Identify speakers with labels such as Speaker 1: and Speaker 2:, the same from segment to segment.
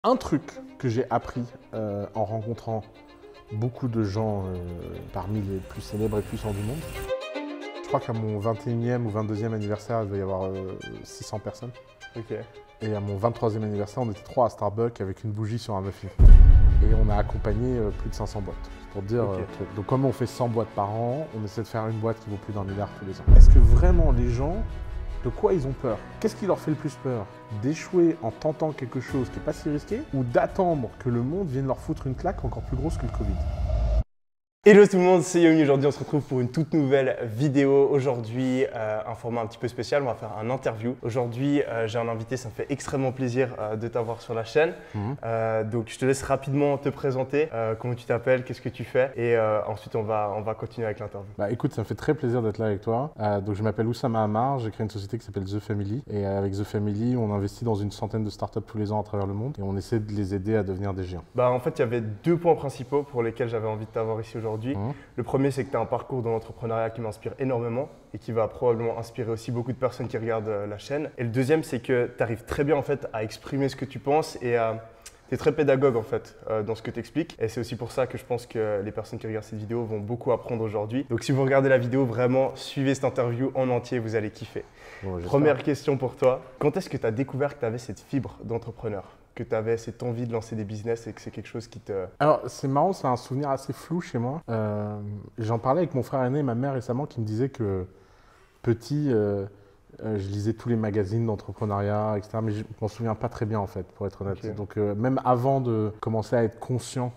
Speaker 1: Un truc que j'ai appris en rencontrant beaucoup de gens parmi les plus célèbres et puissants du monde. Je crois qu'à mon 21e ou 22e anniversaire, il devait y avoir 600 personnes.
Speaker 2: Ok.
Speaker 1: Et à mon 23e anniversaire, on était 3 à Starbucks avec une bougie sur un muffin. Et on a accompagné plus de 500 boîtes. C'est pour dire, truc. Donc comme on fait 100 boîtes par an, on essaie de faire une boîte qui vaut plus d'1 milliard tous les ans. Est-ce que vraiment les gens, de quoi ils ont peur? Qu'est-ce qui leur fait le plus peur? D'échouer en tentant quelque chose qui n'est pas si risqué ou d'attendre que le monde vienne leur foutre une claque encore plus grosse que le Covid?
Speaker 2: Hello tout le monde, c'est Yomi. Aujourd'hui on se retrouve pour une toute nouvelle vidéo. Aujourd'hui un format un petit peu spécial, on va faire un interview. Aujourd'hui j'ai un invité, ça me fait extrêmement plaisir de t'avoir sur la chaîne. Donc je te laisse rapidement te présenter, comment tu t'appelles, qu'est-ce que tu fais et ensuite on va continuer avec l'interview.
Speaker 1: Bah écoute, ça me fait très plaisir d'être là avec toi. Donc je m'appelle Oussama Ammar, j'ai créé une société qui s'appelle The Family et avec The Family on investit dans une centaine de startups tous les ans à travers le monde et on essaie de les aider à devenir des géants.
Speaker 2: Bah en fait il y avait deux points principaux pour lesquels j'avais envie de t'avoir ici aujourd'hui. Le premier, c'est que tu as un parcours dans l'entrepreneuriat qui m'inspire énormément et qui va probablement inspirer aussi beaucoup de personnes qui regardent la chaîne. Et le deuxième, c'est que tu arrives très bien en fait, à exprimer ce que tu penses et tu es très pédagogue en fait, dans ce que tu expliques. Et c'est aussi pour ça que je pense que les personnes qui regardent cette vidéo vont beaucoup apprendre aujourd'hui. Donc si vous regardez la vidéo, vraiment, suivez cette interview en entier, vous allez kiffer. Bon, première question pour toi. Quand est-ce que tu as découvert que tu avais cette fibre d'entrepreneur ? Que tu avais cette envie de lancer des business et que c'est quelque chose qui te…
Speaker 1: Alors c'est marrant, c'est un souvenir assez flou chez moi. J'en parlais avec mon frère aîné et ma mère récemment qui me disaient que petit, je lisais tous les magazines d'entrepreneuriat, etc. Mais je m'en souviens pas très bien en fait, pour être honnête. Okay. Donc même avant de commencer à être conscient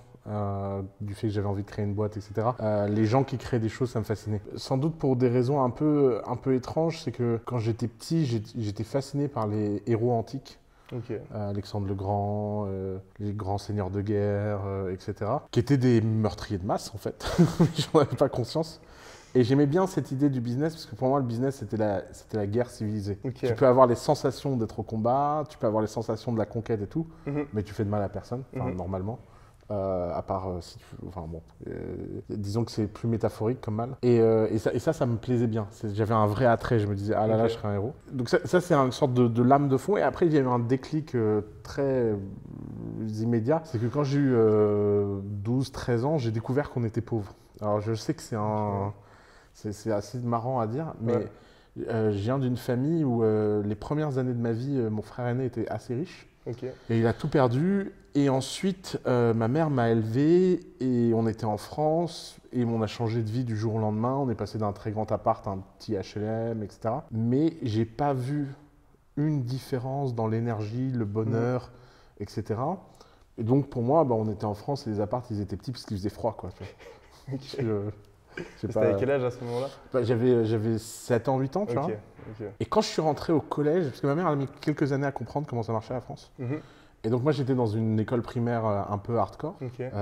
Speaker 1: du fait que j'avais envie de créer une boîte, etc. Les gens qui créent des choses, ça me fascinait. Sans doute pour des raisons un peu étranges, c'est que quand j'étais petit, j'étais fasciné par les héros antiques.
Speaker 2: Okay.
Speaker 1: Alexandre le Grand, les grands seigneurs de guerre, etc. Qui étaient des meurtriers de masse en fait, j'en avais pas conscience. Et j'aimais bien cette idée du business parce que pour moi le business c'était la guerre civilisée. Okay. Tu peux avoir les sensations d'être au combat, tu peux avoir les sensations de la conquête et tout, mais tu fais de mal à personne, normalement. À part si tu veux, enfin bon, disons que c'est plus métaphorique comme mal. Et ça me plaisait bien. J'avais un vrai attrait, je me disais, ah là là, je serais un héros. Donc ça c'est une sorte de lame de fond. Et après, il y a eu un déclic très immédiat. C'est que quand j'ai eu 12-13 ans, j'ai découvert qu'on était pauvre. Alors je sais que c'est assez marrant à dire, mais je viens d'une famille où les premières années de ma vie, mon frère aîné était assez riche.
Speaker 2: Okay.
Speaker 1: Et il a tout perdu. Et ensuite, ma mère m'a élevé et on était en France et on a changé de vie du jour au lendemain. On est passé d'un très grand appart à un petit HLM, etc. Mais j'ai pas vu une différence dans l'énergie, le bonheur, etc. Et donc pour moi, on était en France et les apparts, ils étaient petits parce qu'il faisait froid, quoi.
Speaker 2: Okay. T'avais quel âge à ce moment-là?
Speaker 1: J'avais 7 ans, 8 ans, tu vois.
Speaker 2: Okay.
Speaker 1: Et quand je suis rentré au collège, parce que ma mère a mis quelques années à comprendre comment ça marchait la France. Et donc moi j'étais dans une école primaire un peu hardcore,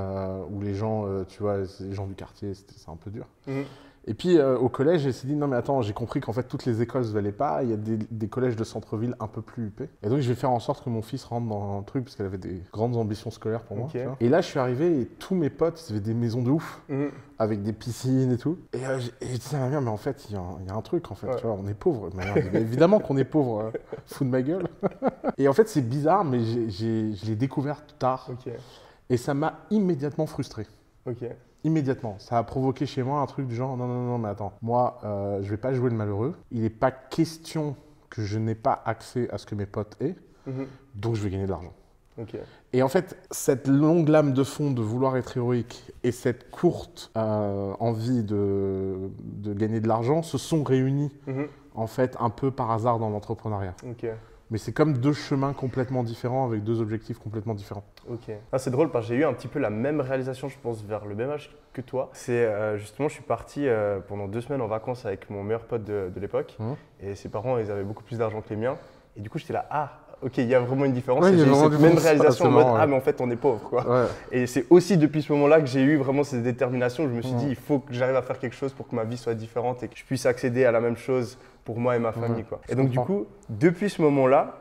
Speaker 1: où les gens, tu vois, les gens du quartier, c'est un peu dur. Et puis au collège, j'ai dit non mais attends, j'ai compris qu'en fait toutes les écoles se valaient pas, il y a des collèges de centre-ville un peu plus huppés. Et donc je vais faire en sorte que mon fils rentre dans un truc, parce qu'elle avait des grandes ambitions scolaires pour moi. Tu vois. Et là je suis arrivé et tous mes potes, ils avaient des maisons de ouf, avec des piscines et tout. Et je disais à ma mère, mais en fait il y a un truc en fait, tu vois, on est pauvres. Évidemment qu'on est pauvres, fous de ma gueule. Et en fait c'est bizarre, mais je l'ai découvert tard. Et ça m'a immédiatement frustré. Immédiatement. Ça a provoqué chez moi un truc du genre, non, mais attends, moi, je vais pas jouer le malheureux. Il n'est pas question que je n'ai pas accès à ce que mes potes aient, donc je vais gagner de l'argent. Et en fait, cette longue lame de fond de vouloir être héroïque et cette courte envie de gagner de l'argent se sont réunis, en fait, un peu par hasard dans l'entrepreneuriat. Mais c'est comme deux chemins complètement différents avec deux objectifs complètement différents.
Speaker 2: C'est drôle parce que j'ai eu un petit peu la même réalisation, je pense, vers le même âge que toi. C'est justement, je suis parti pendant 2 semaines en vacances avec mon meilleur pote de l'époque. Et ses parents, ils avaient beaucoup plus d'argent que les miens. Et du coup, j'étais là, ok, il y a vraiment une différence.
Speaker 1: Ouais,
Speaker 2: j'ai eu cette même réalisation en mode,
Speaker 1: mais
Speaker 2: en fait, on est pauvre, quoi. Et c'est aussi depuis ce moment-là que j'ai eu vraiment cette détermination. Je me suis dit, il faut que j'arrive à faire quelque chose pour que ma vie soit différente et que je puisse accéder à la même chose pour moi et ma famille, quoi. Et donc, du coup, depuis ce moment-là,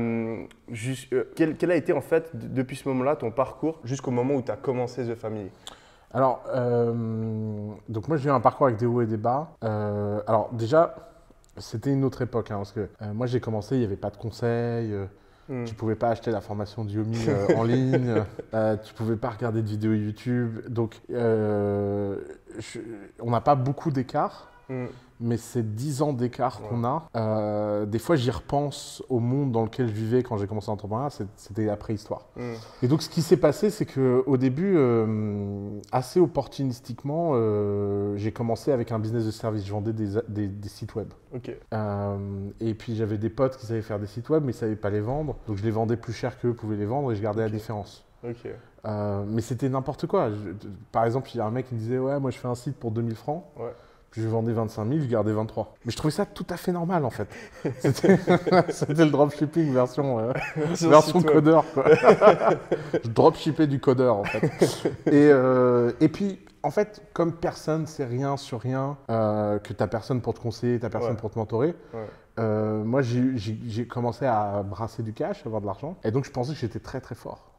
Speaker 2: quel a été, en fait, depuis ce moment-là, ton parcours jusqu'au moment où tu as commencé The Family?
Speaker 1: Alors, donc moi, j'ai eu un parcours avec des hauts et des bas. Alors, déjà, c'était une autre époque, hein, parce que moi, j'ai commencé, il n'y avait pas de conseils. Tu pouvais pas acheter la formation d'Yomi en ligne, tu pouvais pas regarder de vidéos YouTube. Donc, on n'a pas beaucoup d'écart. Mais ces 10 ans d'écart qu'on a, des fois j'y repense au monde dans lequel je vivais quand j'ai commencé l'entrepreneuriat, c'était la préhistoire. Et donc ce qui s'est passé, c'est qu'au début, assez opportunistiquement, j'ai commencé avec un business de service, je vendais des sites web. Et puis j'avais des potes qui savaient faire des sites web, mais ils ne savaient pas les vendre, donc je les vendais plus cher qu'eux pouvaient les vendre et je gardais la différence. Mais c'était n'importe quoi. Par exemple, il y a un mec qui me disait « Ouais, moi je fais un site pour 2000 francs ». Puis je vendais 25 000, je gardais 23. Mais je trouvais ça tout à fait normal en fait. C'était le dropshipping version codeur, quoi. Je dropshippais du codeur en fait. Et puis en fait, comme personne ne sait rien sur rien, que tu n'as personne pour te conseiller, tu n'as personne pour te mentorer, moi j'ai commencé à brasser du cash, avoir de l'argent. Et donc je pensais que j'étais très très fort.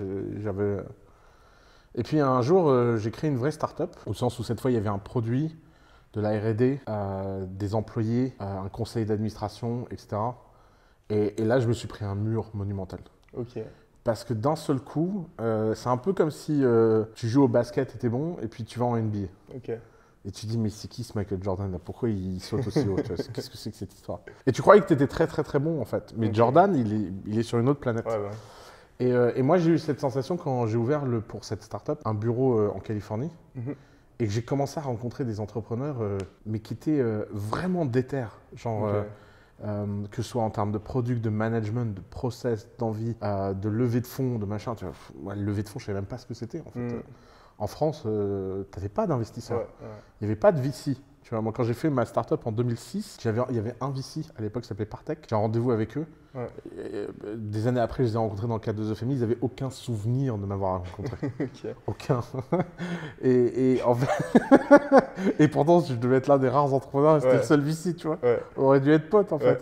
Speaker 1: Et puis un jour, j'ai créé une vraie start-up, au sens où cette fois il y avait un produit, de la R&D, des employés, un conseil d'administration, etc. Et là, je me suis pris un mur monumental. Parce que d'un seul coup, c'est un peu comme si tu joues au basket et t'es bon, et puis tu vas en NBA. Et tu te dis, mais c'est qui ce Michael Jordan là? Pourquoi il saute aussi haut? Qu'est-ce que c'est que cette histoire? Et tu croyais que tu étais très très très bon en fait. Mais Jordan, il est sur une autre planète. Et moi, j'ai eu cette sensation quand j'ai ouvert pour cette startup un bureau en Californie. Et que j'ai commencé à rencontrer des entrepreneurs, mais qui étaient vraiment déter, genre que ce soit en termes de product, de management, de process, d'envie, de levée de fonds, de machin. Tu vois, levée de fonds, je ne savais même pas ce que c'était en fait. En France, tu n'avais pas d'investisseurs, il n'y avait pas de VC. Tu vois, moi, quand j'ai fait ma startup en 2006, il y avait un VC à l'époque qui s'appelait Partech. J'ai un rendez-vous avec eux. Des années après, je les ai rencontrés dans le cadre de The Family. Ils n'avaient aucun souvenir de m'avoir rencontré. Aucun. Et en fait, et pourtant, je devais être l'un des rares entrepreneurs. C'était le seul VC, tu vois. On aurait dû être potes en fait.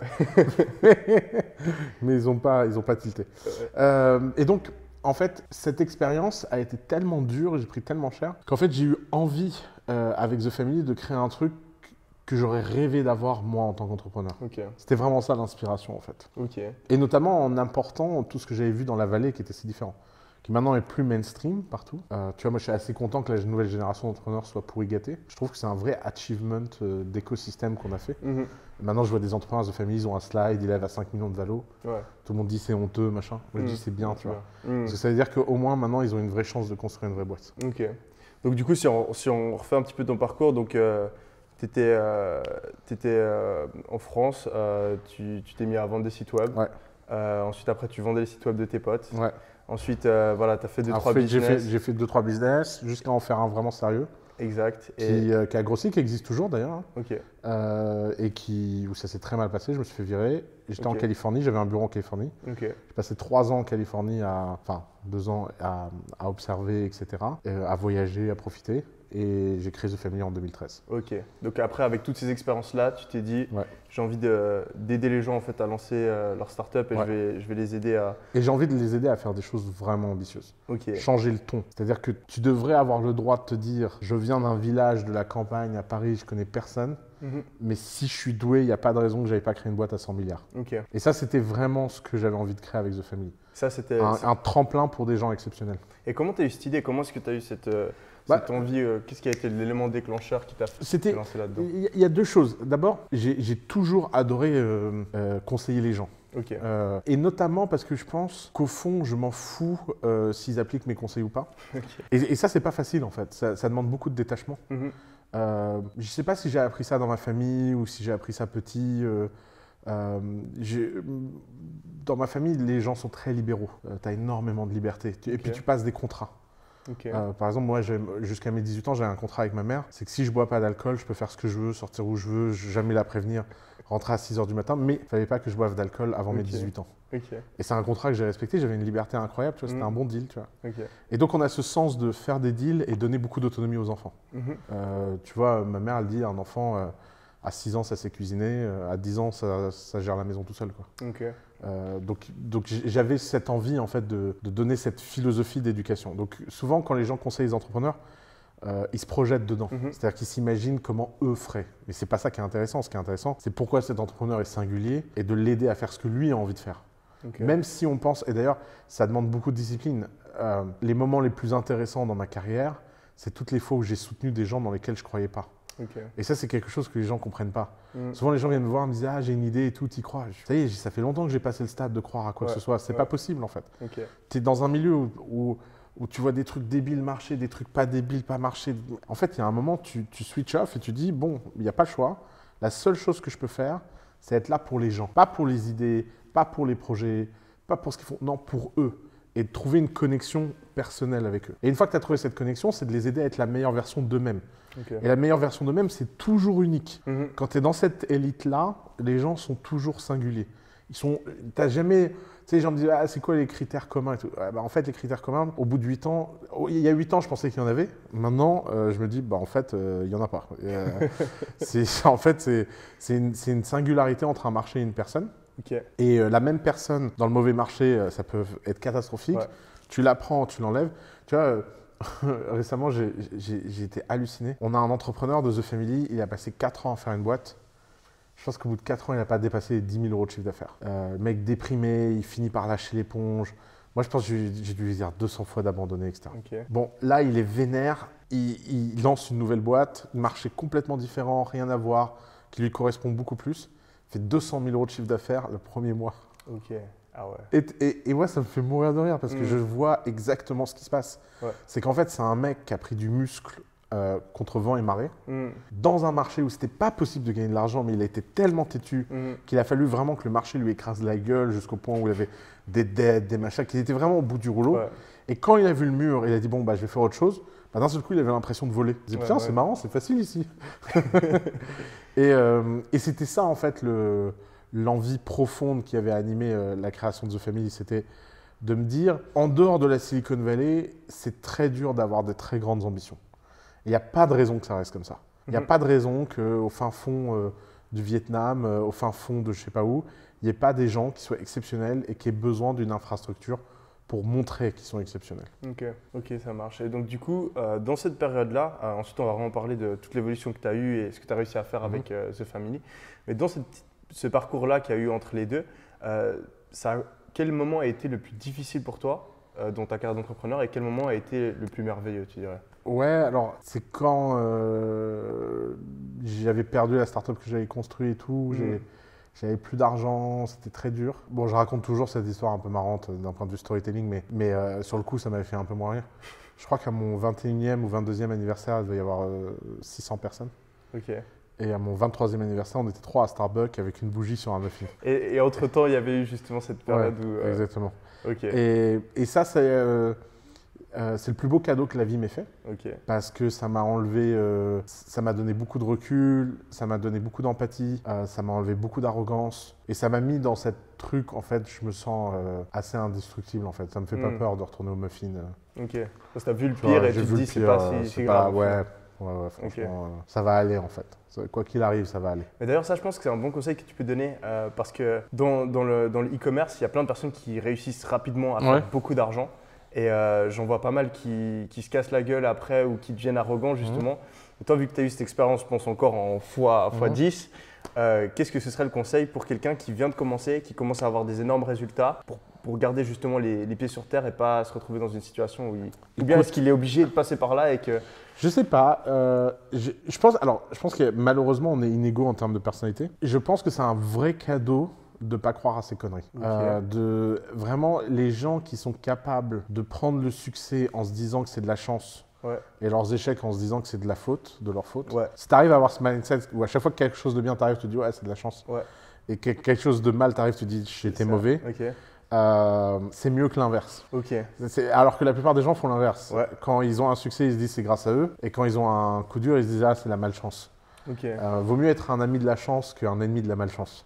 Speaker 1: Mais ils n'ont pas tilté. Et donc, en fait, cette expérience a été tellement dure, j'ai pris tellement cher, qu'en fait, j'ai eu envie, avec The Family, de créer un truc que j'aurais rêvé d'avoir moi en tant qu'entrepreneur. C'était vraiment ça l'inspiration en fait. Et notamment en important tout ce que j'avais vu dans la vallée qui était si différent, qui maintenant est plus mainstream partout. Tu vois, moi je suis assez content que la nouvelle génération d'entrepreneurs soit pourri gâtée. Je trouve que c'est un vrai achievement d'écosystème qu'on a fait. Maintenant je vois des entrepreneurs de famille, ils ont un slide, ils lèvent à 5 millions de valo. Tout le monde dit c'est honteux, machin. Moi je dis c'est bien, tu vois. Parce que ça veut dire qu'au moins maintenant ils ont une vraie chance de construire une vraie boîte.
Speaker 2: Donc du coup si on refait un petit peu ton parcours, donc tu étais en France, tu t'es mis à vendre des sites web. Ensuite après tu vendais les sites web de tes potes. Ensuite, voilà, tu as fait 2-3 business.
Speaker 1: J'ai fait 2-3 business jusqu'à en faire un vraiment sérieux.
Speaker 2: Exact.
Speaker 1: Qui a grossi, qui existe toujours d'ailleurs. Et où ça s'est très mal passé. Je me suis fait virer. J'étais en Californie, j'avais un bureau en Californie. J'ai passé 3 ans en Californie, 2 ans à observer, etc. À voyager, à profiter. Et j'ai créé The Family en 2013.
Speaker 2: Donc après, avec toutes ces expériences-là, tu t'es dit, j'ai envie d'aider les gens en fait, à lancer leur start-up et je vais les aider à…
Speaker 1: Et j'ai envie de les aider à faire des choses vraiment ambitieuses. Changer le ton. C'est-à-dire que tu devrais avoir le droit de te dire, je viens d'un village de la campagne à Paris, je connais personne. Mais si je suis doué, il n'y a pas de raison que je n'avais pas créé une boîte à 100 milliards. Et ça, c'était vraiment ce que j'avais envie de créer avec The Family.
Speaker 2: Ça, c'était
Speaker 1: un tremplin pour des gens exceptionnels.
Speaker 2: Et comment tu as eu cette idée? Comment est-ce que tu as eu cette envie? Qu'est-ce qui a été l'élément déclencheur qui t'a fait lancer là-dedans?
Speaker 1: Il y a 2 choses. D'abord, j'ai toujours adoré conseiller les gens. Et notamment parce que je pense qu'au fond, je m'en fous s'ils appliquent mes conseils ou pas. Et ça, c'est pas facile en fait. Ça demande beaucoup de détachement. Je ne sais pas si j'ai appris ça dans ma famille ou si j'ai appris ça petit. Dans ma famille, les gens sont très libéraux. Tu as énormément de liberté. Et puis tu passes des contrats. Par exemple, moi, jusqu'à mes 18 ans, j'avais un contrat avec ma mère. C'est que si je bois pas d'alcool, je peux faire ce que je veux, sortir où je veux, jamais la prévenir, rentrer à 6 h du matin. Mais il ne fallait pas que je boive d'alcool avant mes 18 ans. Et c'est un contrat que j'ai respecté. J'avais une liberté incroyable. Tu vois, c'était un bon deal. Tu vois. Et donc, on a ce sens de faire des deals et donner beaucoup d'autonomie aux enfants. Tu vois, ma mère, elle dit un enfant… à 6 ans, ça sait cuisiner. À 10 ans, ça gère la maison tout seul. Donc j'avais cette envie en fait, de donner cette philosophie d'éducation. Donc souvent, quand les gens conseillent les entrepreneurs, ils se projettent dedans. C'est-à-dire qu'ils s'imaginent comment eux feraient. Mais ce n'est pas ça qui est intéressant. Ce qui est intéressant, c'est pourquoi cet entrepreneur est singulier et de l'aider à faire ce que lui a envie de faire. Même si on pense, et d'ailleurs, ça demande beaucoup de discipline. Les moments les plus intéressants dans ma carrière, c'est toutes les fois où j'ai soutenu des gens dans lesquels je ne croyais pas. Et ça, c'est quelque chose que les gens ne comprennent pas. Souvent, les gens viennent me voir et me disent « Ah, j'ai une idée et tout, t'y crois ?» Ça y est, ça fait longtemps que j'ai passé le stade de croire à quoi que ce soit. C'est pas possible, en fait. Tu es dans un milieu où tu vois des trucs débiles marcher, des trucs pas débiles pas marcher. En fait, il y a un moment, tu switch off et tu dis « Bon, il n'y a pas le choix. La seule chose que je peux faire, c'est être là pour les gens. Pas pour les idées, pas pour les projets, pas pour ce qu'ils font. Non, pour eux. » Et de trouver une connexion personnelle avec eux. Et une fois que tu as trouvé cette connexion, c'est de les aider à être la meilleure version d'eux-mêmes. Et la meilleure version d'eux-mêmes, c'est toujours unique. Quand tu es dans cette élite-là, les gens sont toujours singuliers. T'as jamais... Tu sais, les gens me disent « Ah, c'est quoi les critères communs ?» et tout. En fait, les critères communs, au bout de 8 ans... Il y a 8 ans, je pensais qu'il y en avait. Maintenant, je me dis « En fait, il n'y en a pas. » En fait, c'est une singularité entre un marché et une personne. Et la même personne, dans le mauvais marché, ça peut être catastrophique. Tu la prends, tu l'enlèves. Tu vois, récemment, j'ai été halluciné. On a un entrepreneur de The Family, il a passé 4 ans à faire une boîte. Je pense qu'au bout de 4 ans, il n'a pas dépassé les 10 000 euros de chiffre d'affaires. Le mec déprimé, il finit par lâcher l'éponge. Moi, je pense que j'ai dû lui dire 200 fois d'abandonner, etc. Bon, là, il est vénère. Il lance une nouvelle boîte, un marché complètement différent, rien à voir, qui lui correspond beaucoup plus. Il fait 200 000 euros de chiffre d'affaires le premier mois.
Speaker 3: Ah ouais.
Speaker 1: Et moi, ça me fait mourir de rire parce que je vois exactement ce qui se passe. C'est qu'en fait, c'est un mec qui a pris du muscle contre vent et marée dans un marché où c'était pas possible de gagner de l'argent, mais il a été tellement têtu qu'il a fallu vraiment que le marché lui écrase la gueule jusqu'au point où il avait des dettes, des machins, qu'il était vraiment au bout du rouleau. Et quand il a vu le mur, il a dit bon, bah, je vais faire autre chose. D'un seul coup, il avait l'impression de voler. Il disait putain, c'est marrant, c'est facile ici. Et c'était ça en fait l'envie profonde qui avait animé la création de The Family, c'était de me dire, en dehors de la Silicon Valley, c'est très dur d'avoir des très grandes ambitions. Il n'y a pas de raison que ça reste comme ça. Il n'y a pas de raison qu'au fin fond du Vietnam, au fin fond de je ne sais pas où, il n'y ait pas des gens qui soient exceptionnels et qui aient besoin d'une infrastructure pour montrer qu'ils sont exceptionnels.
Speaker 3: Ok, ça marche. Et donc du coup, dans cette période-là, ensuite on va vraiment parler de toute l'évolution que tu as eue et ce que tu as réussi à faire avec The Family. Mais dans ce parcours-là qu'il y a eu entre les deux, quel moment a été le plus difficile pour toi dans ta carrière d'entrepreneur et quel moment a été le plus merveilleux, tu dirais?
Speaker 1: Ouais, alors c'est quand j'avais perdu la startup que j'avais construite et tout, j'avais plus d'argent, c'était très dur. Bon, je raconte toujours cette histoire un peu marrante d'un point de vue storytelling, mais sur le coup, ça m'avait fait un peu moins rire. Je crois qu'à mon 21e ou 22e anniversaire, il devait y avoir 600 personnes. Et à mon 23e anniversaire, on était 3 à Starbucks avec une bougie sur un muffin.
Speaker 3: Et entre-temps, il y avait eu justement cette période où…
Speaker 1: Exactement. Et ça, c'est le plus beau cadeau que la vie m'ait fait. Parce que ça m'a enlevé, ça m'a donné beaucoup de recul, ça m'a donné beaucoup d'empathie, ça m'a enlevé beaucoup d'arrogance. Et ça m'a mis dans cette truc, en fait, je me sens assez indestructible, en fait. Ça me fait pas peur de retourner au muffin.
Speaker 3: Parce que tu as vu le pire et tu te dis, c'est pas si grave.
Speaker 1: Ouais, franchement, ça va aller en fait. Quoi qu'il arrive, ça va aller.
Speaker 3: Mais d'ailleurs, ça, je pense que c'est un bon conseil que tu peux donner parce que dans le e-commerce, il y a plein de personnes qui réussissent rapidement à faire beaucoup d'argent. Et j'en vois pas mal qui se cassent la gueule après ou qui deviennent arrogants justement. Et toi, vu que tu as eu cette expérience, je pense encore en fois 10, qu'est-ce que ce serait le conseil pour quelqu'un qui vient de commencer, qui commence à avoir des énormes résultats pour garder justement les pieds sur terre et pas se retrouver dans une situation où ou bien est-ce qu'il est obligé de passer par là et que…
Speaker 1: Je sais pas. Je pense que malheureusement, on est inégaux en termes de personnalité. Je pense que c'est un vrai cadeau de ne pas croire à ces conneries. Vraiment, les gens qui sont capables de prendre le succès en se disant que c'est de la chance et leurs échecs en se disant que c'est de la faute, de leur faute. Si tu arrives à avoir ce mindset où à chaque fois que quelque chose de bien t'arrive, tu te dis ouais, c'est de la chance. Et que quelque chose de mal t'arrive, tu te dis j'étais mauvais. C'est mieux que l'inverse. Alors que la plupart des gens font l'inverse. Quand ils ont un succès, ils se disent c'est grâce à eux. Et quand ils ont un coup dur, ils se disent ah, c'est la malchance. Vaut mieux être un ami de la chance qu'un ennemi de la malchance.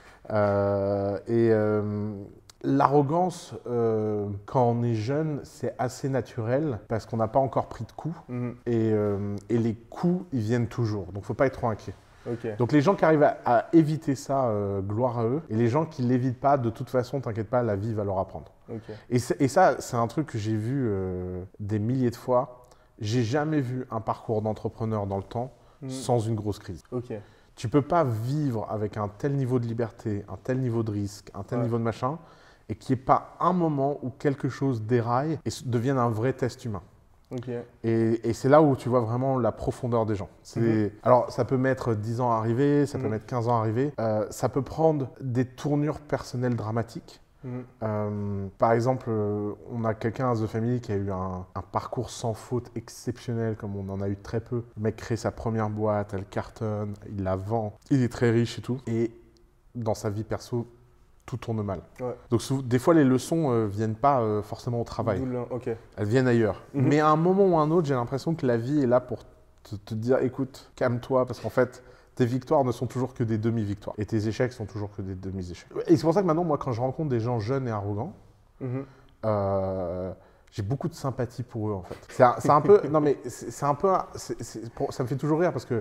Speaker 1: L'arrogance, quand on est jeune, c'est assez naturel parce qu'on n'a pas encore pris de coups. Et les coups, ils viennent toujours. Donc, il ne faut pas être trop inquiet. Donc, les gens qui arrivent à éviter ça, gloire à eux. Et les gens qui ne l'évitent pas, de toute façon, t'inquiète pas, la vie va leur apprendre. Et ça, c'est un truc que j'ai vu des milliers de fois. J'ai jamais vu un parcours d'entrepreneur dans le temps sans une grosse crise. Tu ne peux pas vivre avec un tel niveau de liberté, un tel niveau de risque, un tel niveau de machin, et qu'il n'y ait pas un moment où quelque chose déraille et devienne un vrai test humain.
Speaker 3: Okay.
Speaker 1: Et c'est là où tu vois vraiment la profondeur des gens. Alors, ça peut mettre 10 ans à arriver, ça peut mettre 15 ans à arriver. Ça peut prendre des tournures personnelles dramatiques. Par exemple, on a quelqu'un à The Family qui a eu un parcours sans faute exceptionnel, comme on en a eu très peu. Le mec crée sa première boîte, elle cartonne, il la vend, il est très riche et tout. Et dans sa vie perso, tout tourne mal. Ouais. Donc des fois, les leçons viennent pas forcément au travail.
Speaker 3: Okay.
Speaker 1: Elles viennent ailleurs. Mais à un moment ou à un autre, j'ai l'impression que la vie est là pour te dire, écoute, calme-toi, parce qu'en fait, tes victoires ne sont toujours que des demi-victoires. Et tes échecs sont toujours que des demi-échecs. Et c'est pour ça que maintenant, moi, quand je rencontre des gens jeunes et arrogants, j'ai beaucoup de sympathie pour eux, en fait. C'est un peu... Non, mais c'est un peu... ça me fait toujours rire parce que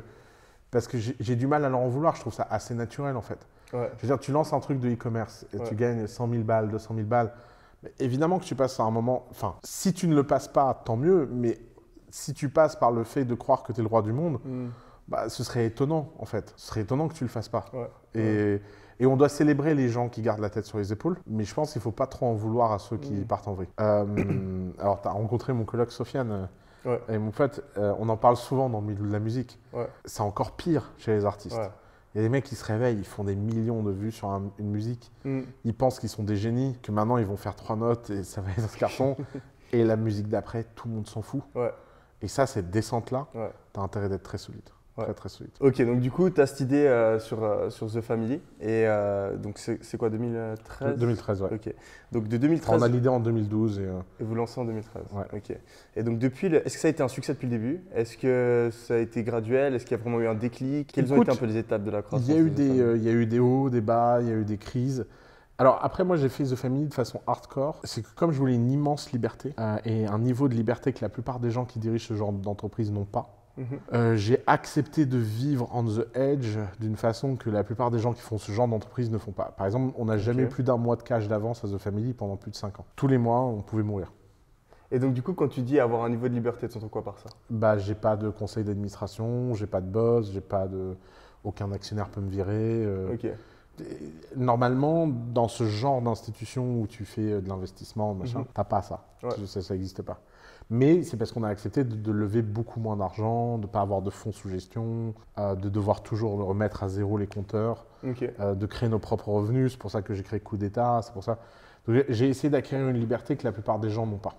Speaker 1: j'ai du mal à leur en vouloir. Je trouve ça assez naturel, en fait. Ouais. Je veux dire, tu lances un truc de e-commerce et tu gagnes 100 000 balles, 200 000 balles. Mais évidemment que tu passes à un moment... Enfin, si tu ne le passes pas, tant mieux. Mais si tu passes par le fait de croire que tu es le roi du monde, bah, ce serait étonnant, en fait. Ce serait étonnant que tu ne le fasses pas. Ouais. Et on doit célébrer les gens qui gardent la tête sur les épaules. Mais je pense qu'il ne faut pas trop en vouloir à ceux qui partent en vrille. Alors, tu as rencontré mon coloc Sofiane. Et en fait, on en parle souvent dans le milieu de la musique. C'est encore pire chez les artistes. Il y a des mecs qui se réveillent, ils font des millions de vues sur une musique. Ils pensent qu'ils sont des génies, que maintenant ils vont faire 3 notes et ça va être un carton. Et la musique d'après, tout le monde s'en fout. Et ça, cette descente-là, tu as intérêt d'être très solide. Très, très solide.
Speaker 3: Ok, donc du coup, tu as cette idée sur The Family. Et donc, c'est quoi, 2013
Speaker 1: 2013, ouais.
Speaker 3: Ok. Donc, de 2013.
Speaker 1: On a l'idée en 2012.
Speaker 3: Et vous lancez en 2013.
Speaker 1: Ouais.
Speaker 3: Ok. Et donc, est-ce que ça a été un succès depuis le début? Est-ce que ça a été graduel? Est-ce qu'il y a vraiment eu un déclic? Quelles ont été un peu les étapes de la croissance?
Speaker 1: Il y a eu des hauts, des bas, il y a eu des crises. Alors après, moi, j'ai fait The Family de façon hardcore. C'est que comme je voulais une immense liberté et un niveau de liberté que la plupart des gens qui dirigent ce genre d'entreprise n'ont pas, j'ai accepté de vivre on the edge d'une façon que la plupart des gens qui font ce genre d'entreprise ne font pas. Par exemple, on n'a jamais eu plus d'un mois de cash d'avance à The Family pendant plus de 5 ans. Tous les mois, on pouvait mourir.
Speaker 3: Et donc du coup, quand tu dis avoir un niveau de liberté, tu entends quoi par ça?
Speaker 1: Bah, j'ai pas de conseil d'administration, j'ai pas de boss, aucun actionnaire peut me virer. Normalement, dans ce genre d'institution où tu fais de l'investissement, t'as pas ça. Ça n'existe pas. Mais c'est parce qu'on a accepté de lever beaucoup moins d'argent, de ne pas avoir de fonds sous gestion, de devoir toujours remettre à zéro les compteurs, de créer nos propres revenus. C'est pour ça que j'ai créé Coup d'État. C'est pour ça. Donc, j'ai essayé d'acquérir une liberté que la plupart des gens n'ont pas.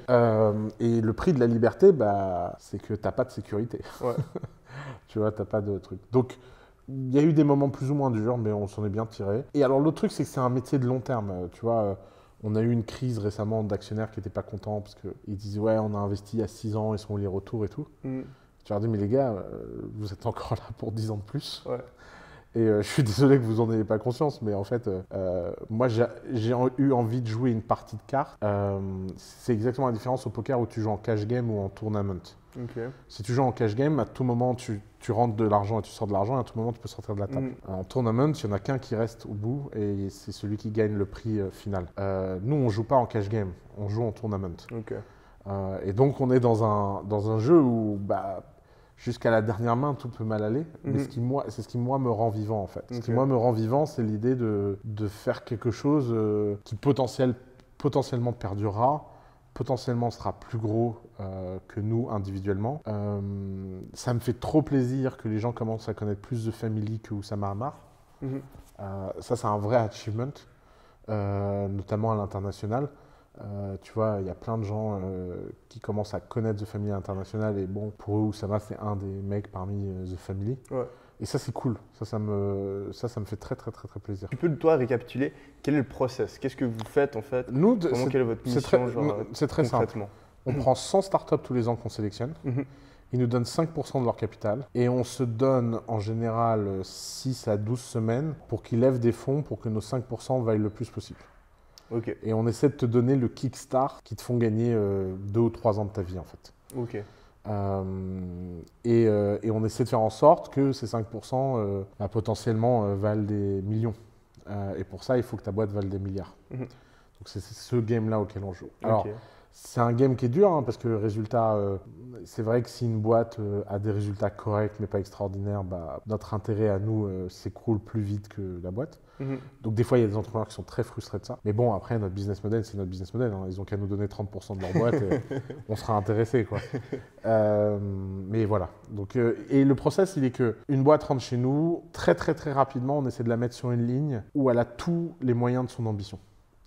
Speaker 1: Et le prix de la liberté, bah, c'est que tu n'as pas de sécurité. Tu vois, tu n'as pas de truc. Donc, il y a eu des moments plus ou moins durs, mais on s'en est bien tiré. Et alors, l'autre truc, c'est que c'est un métier de long terme. Tu vois, on a eu une crise récemment d'actionnaires qui n'étaient pas contents parce qu'ils disaient « Ouais, on a investi il y a 6 ans, ils sont les retours et tout. Tu leur dis « Mais les gars, vous êtes encore là pour 10 ans de plus. » Et je suis désolé que vous n'en ayez pas conscience, mais en fait, moi, j'ai eu envie de jouer une partie de cartes. C'est exactement la différence au poker où tu joues en cash game ou en tournament. Si tu joues en cash game, à tout moment, tu rentres de l'argent et tu sors de l'argent, et à tout moment, tu peux sortir de la table. En tournament, il n'y en a qu'un qui reste au bout et c'est celui qui gagne le prix final. Nous, on ne joue pas en cash game, on joue en tournament. Et donc, on est dans un jeu où bah, jusqu'à la dernière main, tout peut mal aller. Mais c'est ce qui, moi, me rend vivant, en fait. Ce qui, moi, me rend vivant, c'est l'idée de faire quelque chose qui potentiellement perdurera, potentiellement sera plus gros que nous individuellement. Ça me fait trop plaisir que les gens commencent à connaître plus de Family que Oussama Ammar. Ça, c'est un vrai achievement, notamment à l'international. Tu vois, il y a plein de gens qui commencent à connaître The Family international et bon, pour eux, Oussama, c'est un des mecs parmi The Family. Et ça, c'est cool. Ça me fait très, très, très, très plaisir.
Speaker 3: Tu peux, toi, récapituler quel est le process? Qu'est-ce que vous faites, en fait? Quelle est votre mission?
Speaker 1: C'est très simple. On prend 100 startups tous les ans qu'on sélectionne. Ils nous donnent 5% de leur capital. Et on se donne, en général, 6 à 12 semaines pour qu'ils lèvent des fonds pour que nos 5% vaillent le plus possible. Et on essaie de te donner le kickstart qui te font gagner 2 ou 3 ans de ta vie, en fait. Et on essaie de faire en sorte que ces 5% potentiellement valent des millions. Et pour ça, il faut que ta boîte vale des milliards. Donc c'est ce game-là auquel on joue. Alors, C'est un game qui est dur, hein, parce que résultat, c'est vrai que si une boîte a des résultats corrects mais pas extraordinaires, bah, notre intérêt à nous s'écroule plus vite que la boîte. Donc des fois, il y a des entrepreneurs qui sont très frustrés de ça. Mais bon, après, notre business model, c'est notre business model. Hein. Ils ont qu'à nous donner 30% de leur boîte et on sera intéressé, quoi. Mais voilà. Donc, et le process, il est qu'une boîte rentre chez nous, très très très rapidement, on essaie de la mettre sur une ligne où elle a tous les moyens de son ambition.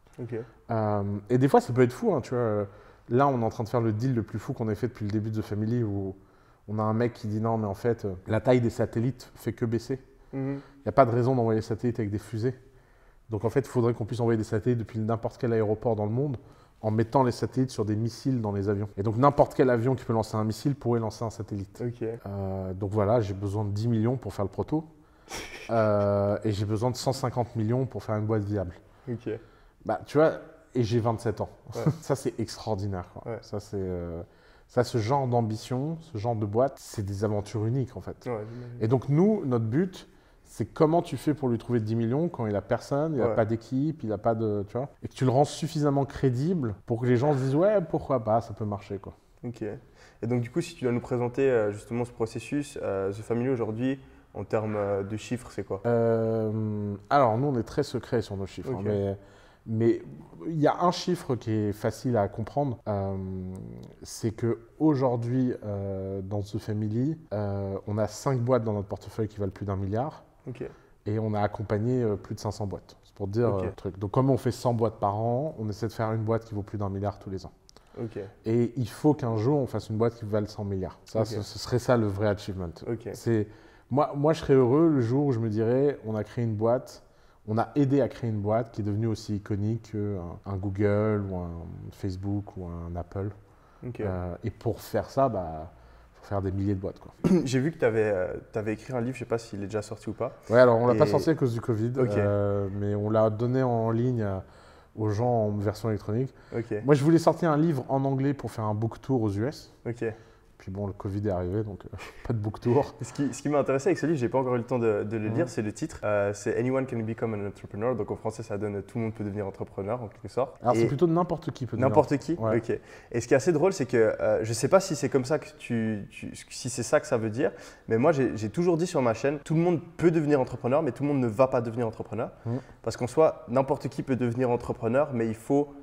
Speaker 1: Et des fois, ça peut être fou, hein, tu vois. Là, on est en train de faire le deal le plus fou qu'on ait fait depuis le début de The Family, où on a un mec qui dit non, mais en fait, la taille des satellites fait que baisser. Il n'y a pas de raison d'envoyer des satellites avec des fusées. Donc en fait, il faudrait qu'on puisse envoyer des satellites depuis n'importe quel aéroport dans le monde en mettant les satellites sur des missiles dans les avions. Et donc n'importe quel avion qui peut lancer un missile pourrait lancer un satellite. Donc voilà, j'ai besoin de 10 millions pour faire le proto. Et j'ai besoin de 150 millions pour faire une boîte viable. Bah, tu vois, et j'ai 27 ans. Ça, c'est extraordinaire, quoi. Ça, ce genre d'ambition, ce genre de boîte, c'est des aventures uniques, en fait. Et donc, nous, notre but, c'est comment tu fais pour lui trouver 10 millions quand il n'a personne, il n'a pas d'équipe, il n'a pas de… Tu vois, et que tu le rends suffisamment crédible pour que les gens se disent « Ouais, pourquoi pas, ça peut marcher, quoi. »
Speaker 3: Et donc, du coup, si tu dois nous présenter justement ce processus, The Family aujourd'hui, en termes de chiffres, c'est quoi?
Speaker 1: Alors, nous, on est très secret sur nos chiffres, hein, mais il y a un chiffre qui est facile à comprendre, c'est qu'aujourd'hui, dans The Family, on a 5 boîtes dans notre portefeuille qui valent plus d'1 milliard et on a accompagné plus de 500 boîtes. C'est pour dire le truc. Donc comme on fait 100 boîtes par an, on essaie de faire une boîte qui vaut plus d'1 milliard tous les ans. Et il faut qu'un jour, on fasse une boîte qui vaille 100 milliards. Ça, ce serait ça le vrai achievement. Moi, je serais heureux le jour où je me dirais, on a créé une boîte. On a aidé à créer une boîte qui est devenue aussi iconique qu'un Google ou un Facebook ou un Apple. Et pour faire ça, il faut faire des milliers de boîtes, quoi.
Speaker 3: J'ai vu que tu avais écrit un livre, je ne sais pas s'il est déjà sorti ou pas.
Speaker 1: Ouais, alors on ne l'a pas sorti à cause du Covid, mais on l'a donné en ligne aux gens en version électronique. Moi, je voulais sortir un livre en anglais pour faire un book tour aux US. Puis bon, le Covid est arrivé, donc pas de book tour.
Speaker 3: Ce qui m'a intéressé avec ce livre, j'ai pas encore eu le temps de le lire, c'est le titre. C'est Anyone can become an entrepreneur. Donc en français, ça donne tout le monde peut devenir entrepreneur en quelque sorte.
Speaker 1: Alors c'est plutôt n'importe qui peut devenir.
Speaker 3: N'importe qui. Et ce qui est assez drôle, c'est que je sais pas si c'est comme ça que si c'est ça que ça veut dire, mais moi j'ai toujours dit sur ma chaîne, tout le monde peut devenir entrepreneur, mais tout le monde ne va pas devenir entrepreneur. Parce qu'en soi, n'importe qui peut devenir entrepreneur, mais il faut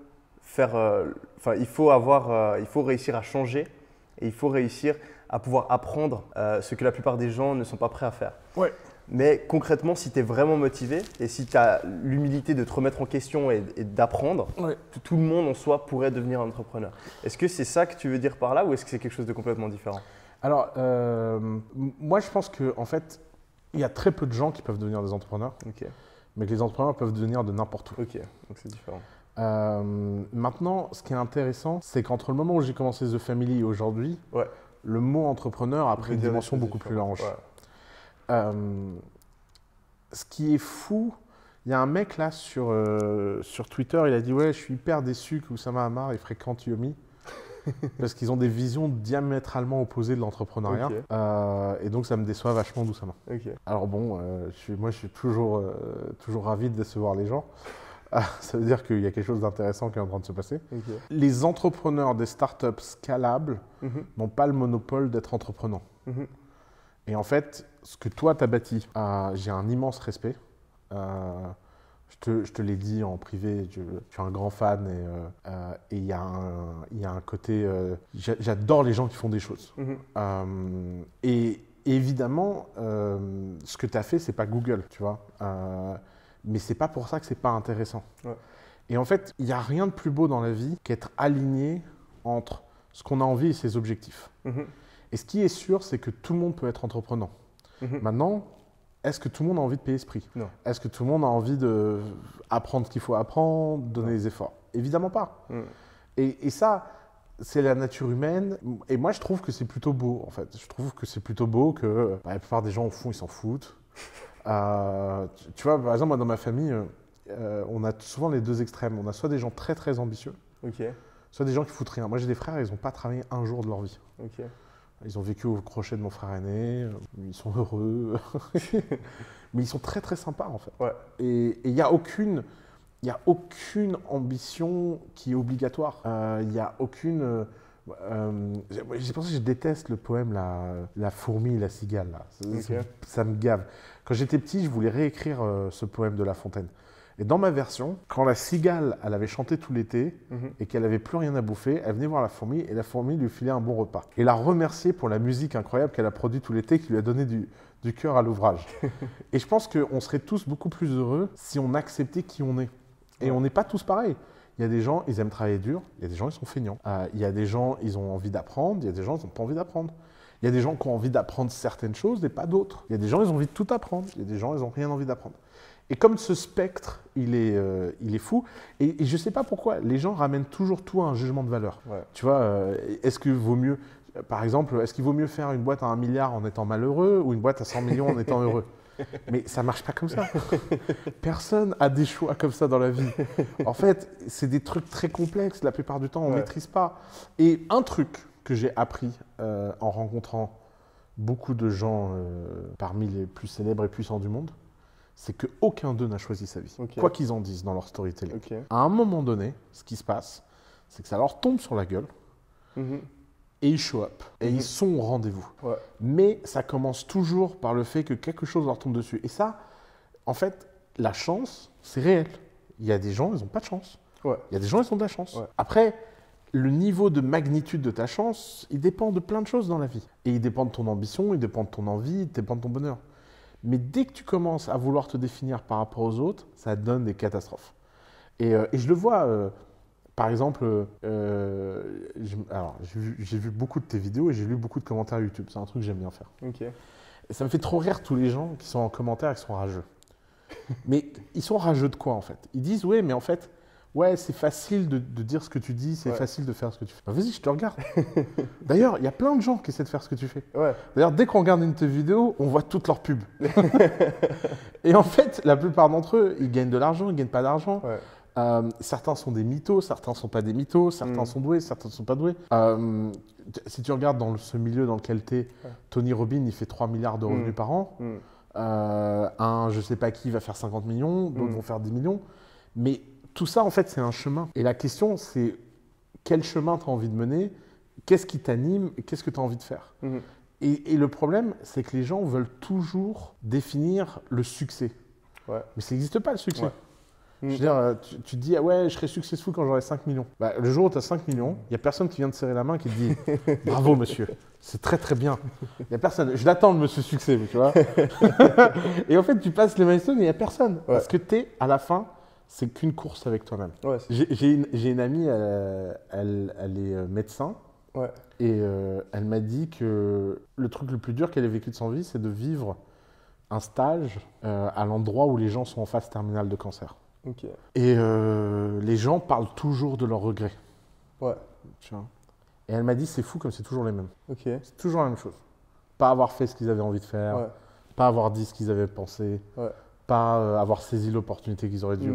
Speaker 3: il faut réussir à changer. Et il faut réussir à pouvoir apprendre ce que la plupart des gens ne sont pas prêts à faire. Mais concrètement, si tu es vraiment motivé et si tu as l'humilité de te remettre en question et d'apprendre, tout le monde en soi pourrait devenir un entrepreneur. Est-ce que c'est ça que tu veux dire par là ou est-ce que c'est quelque chose de complètement différent?
Speaker 1: Alors, moi je pense qu'en fait, il y a très peu de gens qui peuvent devenir des entrepreneurs, mais que les entrepreneurs peuvent devenir de n'importe où.
Speaker 3: Donc c'est différent.
Speaker 1: Maintenant, ce qui est intéressant, c'est qu'entre le moment où j'ai commencé The Family et aujourd'hui, le mot entrepreneur a pris une dimension beaucoup plus large. Ce qui est fou, il y a un mec là sur Twitter, il a dit « Ouais, je suis hyper déçu que Oussama Ammar fréquente Yomi. » Parce qu'ils ont des visions diamétralement opposées de l'entrepreneuriat. Et donc, ça me déçoit vachement d'Oussama. Alors bon, moi, je suis toujours ravi de décevoir les gens. Ça veut dire qu'il y a quelque chose d'intéressant qui est en train de se passer. Les entrepreneurs des startups scalables n'ont pas le monopole d'être entreprenants. Et en fait, ce que toi, tu as bâti, j'ai un immense respect. Je te l'ai dit en privé, je suis un grand fan et il y a un côté… j'adore les gens qui font des choses. Et évidemment, ce que tu as fait, ce n'est pas Google, tu vois. Mais c'est pas pour ça que c'est pas intéressant. Et en fait, il n'y a rien de plus beau dans la vie qu'être aligné entre ce qu'on a envie et ses objectifs. Et ce qui est sûr, c'est que tout le monde peut être entreprenant. Maintenant, est-ce que tout le monde a envie de payer ce prix? Est-ce que tout le monde a envie d'apprendre ce qu'il faut apprendre, donner les efforts? Évidemment pas. Et ça, c'est la nature humaine. Et moi, je trouve que c'est plutôt beau, en fait. Je trouve que c'est plutôt beau que la plupart des gens, au fond, ils s'en foutent. Tu vois, par exemple, moi, dans ma famille, on a souvent les deux extrêmes. On a soit des gens très très ambitieux, soit des gens qui foutent rien. Moi, j'ai des frères, ils n'ont pas travaillé un jour de leur vie. Ils ont vécu au crochet de mon frère aîné, ils sont heureux, mais ils sont très très sympas en fait. Et il n'y a aucune… il n'y a aucune ambition qui est obligatoire. Il n'y a aucune... c'est pour ça que je déteste le poème La fourmi et la cigale. Là.
Speaker 3: Okay.
Speaker 1: Ça me gave. Quand j'étais petit, je voulais réécrire ce poème de La Fontaine. Et dans ma version, quand la cigale, elle avait chanté tout l'été et qu'elle n'avait plus rien à bouffer, elle venait voir la fourmi et la fourmi lui filait un bon repas. Et la remercier pour la musique incroyable qu'elle a produite tout l'été, qui lui a donné du cœur à l'ouvrage. Et je pense qu'on serait tous beaucoup plus heureux si on acceptait qui on est. Et on n'est pas tous pareils. Il y a des gens, ils aiment travailler dur. Il y a des gens, ils sont feignants. Il y a des gens, ils ont envie d'apprendre. Il y a des gens, ils n'ont pas envie d'apprendre. Il y a des gens qui ont envie d'apprendre certaines choses et pas d'autres. Il y a des gens, ils ont envie de tout apprendre. Il y a des gens, ils n'ont rien envie d'apprendre. Et comme ce spectre, il est fou, et je ne sais pas pourquoi, les gens ramènent toujours tout à un jugement de valeur.
Speaker 3: Ouais.
Speaker 1: Tu vois, est-ce qu'il vaut mieux, par exemple, est-ce qu'il vaut mieux faire une boîte à 1 milliard en étant malheureux ou une boîte à 100 millions en étant heureux? Mais ça ne marche pas comme ça. Personne a des choix comme ça dans la vie. En fait, c'est des trucs très complexes, la plupart du temps, on ne maîtrise pas. Et un truc que j'ai appris en rencontrant beaucoup de gens parmi les plus célèbres et puissants du monde, c'est qu'aucun d'eux n'a choisi sa vie, quoi qu'ils en disent dans leur storytelling. À un moment donné, ce qui se passe, c'est que ça leur tombe sur la gueule et ils show up, et ils sont au rendez-vous. Mais ça commence toujours par le fait que quelque chose leur tombe dessus. Et ça, en fait, la chance, c'est réel. Il y a des gens, ils n'ont pas de chance. Il y a des gens, ils ont de la chance. Après, le niveau de magnitude de ta chance, il dépend de plein de choses dans la vie. Et il dépend de ton ambition, il dépend de ton envie, il dépend de ton bonheur. Mais dès que tu commences à vouloir te définir par rapport aux autres, ça donne des catastrophes. Et je le vois, par exemple, j'ai vu beaucoup de tes vidéos et j'ai lu beaucoup de commentaires YouTube. C'est un truc que j'aime bien faire. Et ça me fait trop rire tous les gens qui sont en commentaire et qui sont rageux. Mais ils sont rageux de quoi en fait? Ils disent, oui, mais en fait, ouais, c'est facile de dire ce que tu dis, c'est facile de faire ce que tu fais. Ben, vas-y, je te regarde. D'ailleurs, il y a plein de gens qui essaient de faire ce que tu fais. D'ailleurs, dès qu'on regarde une de tes vidéos, on voit toutes leurs pubs. Et en fait, la plupart d'entre eux, ils gagnent de l'argent, ils ne gagnent pas d'argent. Certains sont des mythos, certains ne sont pas des mythos, certains sont doués, certains ne sont pas doués. Si tu regardes dans ce milieu dans lequel tu es, Tony Robbins, il fait 3 milliards de revenus par an. Je ne sais pas qui va faire 50 millions, d'autres vont faire 10 millions. Mais tout ça, en fait, c'est un chemin. Et la question, c'est quel chemin tu as envie de mener, qu'est-ce qui t'anime et qu'est-ce que tu as envie de faire. Et le problème, c'est que les gens veulent toujours définir le succès. Mais ça n'existe pas, le succès. Je veux dire, tu te dis, ah ouais, je serai successful quand j'aurai 5 millions. Bah, le jour où tu as 5 millions, il n'y a personne qui vient te serrer la main et qui te dit, bravo monsieur, c'est très très bien. Il n'y a personne, je l'attends le monsieur succès, tu vois. Et en fait, tu passes les milestones et il n'y a personne. Parce que tu es, à la fin, c'est qu'une course avec toi-même. J'ai une amie, elle est médecin. Et elle m'a dit que le truc le plus dur qu'elle ait vécu de son vie, c'est de vivre un stage à l'endroit où les gens sont en phase terminale de cancer. Et les gens parlent toujours de leurs regrets. Tu vois. Et elle m'a dit, c'est fou comme c'est toujours les mêmes. C'est toujours la même chose. Pas avoir fait ce qu'ils avaient envie de faire, pas avoir dit ce qu'ils avaient pensé, pas avoir saisi l'opportunité qu'ils auraient dû.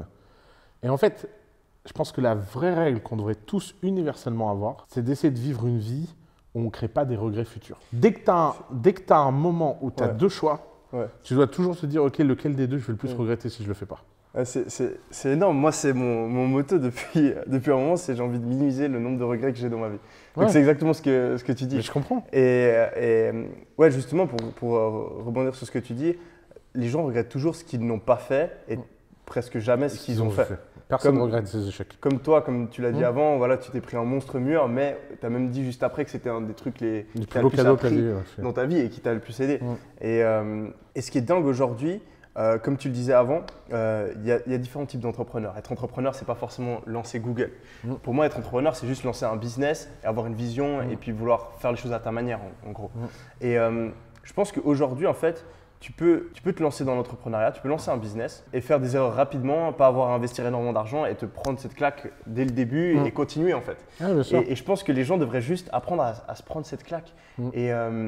Speaker 1: Et en fait, je pense que la vraie règle qu'on devrait tous universellement avoir, c'est d'essayer de vivre une vie où on ne crée pas des regrets futurs. Dès que tu as un moment où tu as deux choix, tu dois toujours te dire, ok, lequel des deux je vais le plus regretter si je ne le fais pas.
Speaker 3: C'est énorme. Moi, c'est mon motto depuis un moment, c'est j'ai envie de minimiser le nombre de regrets que j'ai dans ma vie. Donc c'est exactement ce que tu dis.
Speaker 1: Mais je comprends.
Speaker 3: Et ouais, justement, pour rebondir sur ce que tu dis, les gens regrettent toujours ce qu'ils n'ont pas fait et presque jamais ce qu'ils ont fait.
Speaker 1: Personne ne regrette ses échecs.
Speaker 3: Comme toi, comme tu l'as dit avant, voilà, tu t'es pris un monstre mur, mais tu as même dit juste après que c'était un des trucs les plus beaux cadeaux que tu as eu dans ta vie et qui t'a le plus aidé. Et ce qui est dingue aujourd'hui, comme tu le disais avant, il y a différents types d'entrepreneurs. Être entrepreneur, c'est pas forcément lancer Google. Pour moi, être entrepreneur, c'est juste lancer un business, avoir une vision et puis vouloir faire les choses à ta manière, en gros. Et je pense qu'aujourd'hui, en fait, tu peux te lancer dans l'entrepreneuriat, tu peux lancer un business et faire des erreurs rapidement, pas avoir à investir énormément d'argent et te prendre cette claque dès le début et continuer en fait. Et je pense que les gens devraient juste apprendre à se prendre cette claque et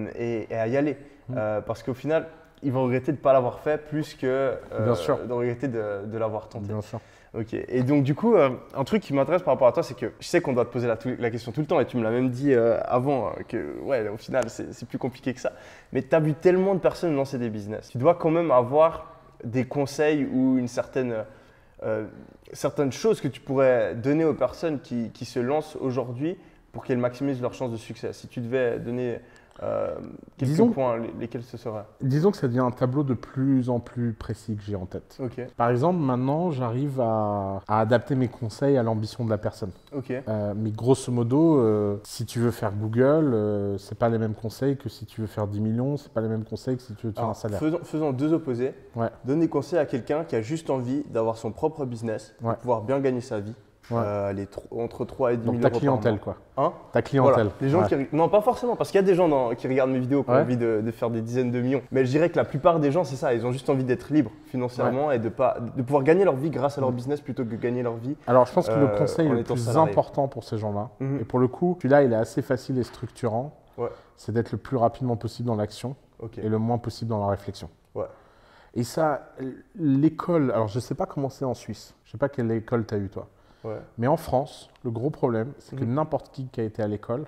Speaker 3: à y aller. Parce qu'au final, ils vont regretter de ne pas l'avoir fait plus que de regretter de l'avoir tenté.
Speaker 1: Bien sûr.
Speaker 3: Ok. Et donc du coup, un truc qui m'intéresse par rapport à toi, c'est que je sais qu'on doit te poser la question tout le temps et tu me l'as même dit avant que ouais, au final, c'est plus compliqué que ça. Mais tu as vu tellement de personnes lancer des business. Tu dois quand même avoir des conseils ou une certaine certaines choses que tu pourrais donner aux personnes qui se lancent aujourd'hui pour qu'elles maximisent leurs chances de succès? Si tu devais donner quelques points, lesquels ce seraient?
Speaker 1: Disons que ça devient un tableau de plus en plus précis que j'ai en tête.
Speaker 3: Okay.
Speaker 1: Par exemple, maintenant, j'arrive à adapter mes conseils à l'ambition de la personne.
Speaker 3: Okay.
Speaker 1: Mais grosso modo, si tu veux faire Google, c'est pas les mêmes conseils que si tu veux faire 10 millions, c'est pas les mêmes conseils que si tu veux te faire un salaire.
Speaker 3: Faisons deux opposés.
Speaker 1: Ouais.
Speaker 3: Donne des conseils à quelqu'un qui a juste envie d'avoir son propre business, pour pouvoir bien gagner sa vie. Entre 3 et 10 000 euros.
Speaker 1: Donc ta clientèle, quoi.
Speaker 3: Hein?
Speaker 1: Ta clientèle.
Speaker 3: Voilà. Les gens non, pas forcément, parce qu'il y a des gens qui regardent mes vidéos qui ont envie de faire des dizaines de millions. Mais je dirais que la plupart des gens, c'est ça, ils ont juste envie d'être libres financièrement et de pouvoir gagner leur vie grâce à leur business plutôt que gagner leur vie.
Speaker 1: Alors je pense que le conseil le plus important pour ces gens-là, et pour le coup, celui-là, il est assez facile et structurant, c'est d'être le plus rapidement possible dans l'action et le moins possible dans la réflexion. Et ça, l'école, alors je ne sais pas comment c'est en Suisse, je ne sais pas quelle école tu as eu toi. Mais en France, le gros problème, c'est que n'importe qui a été à l'école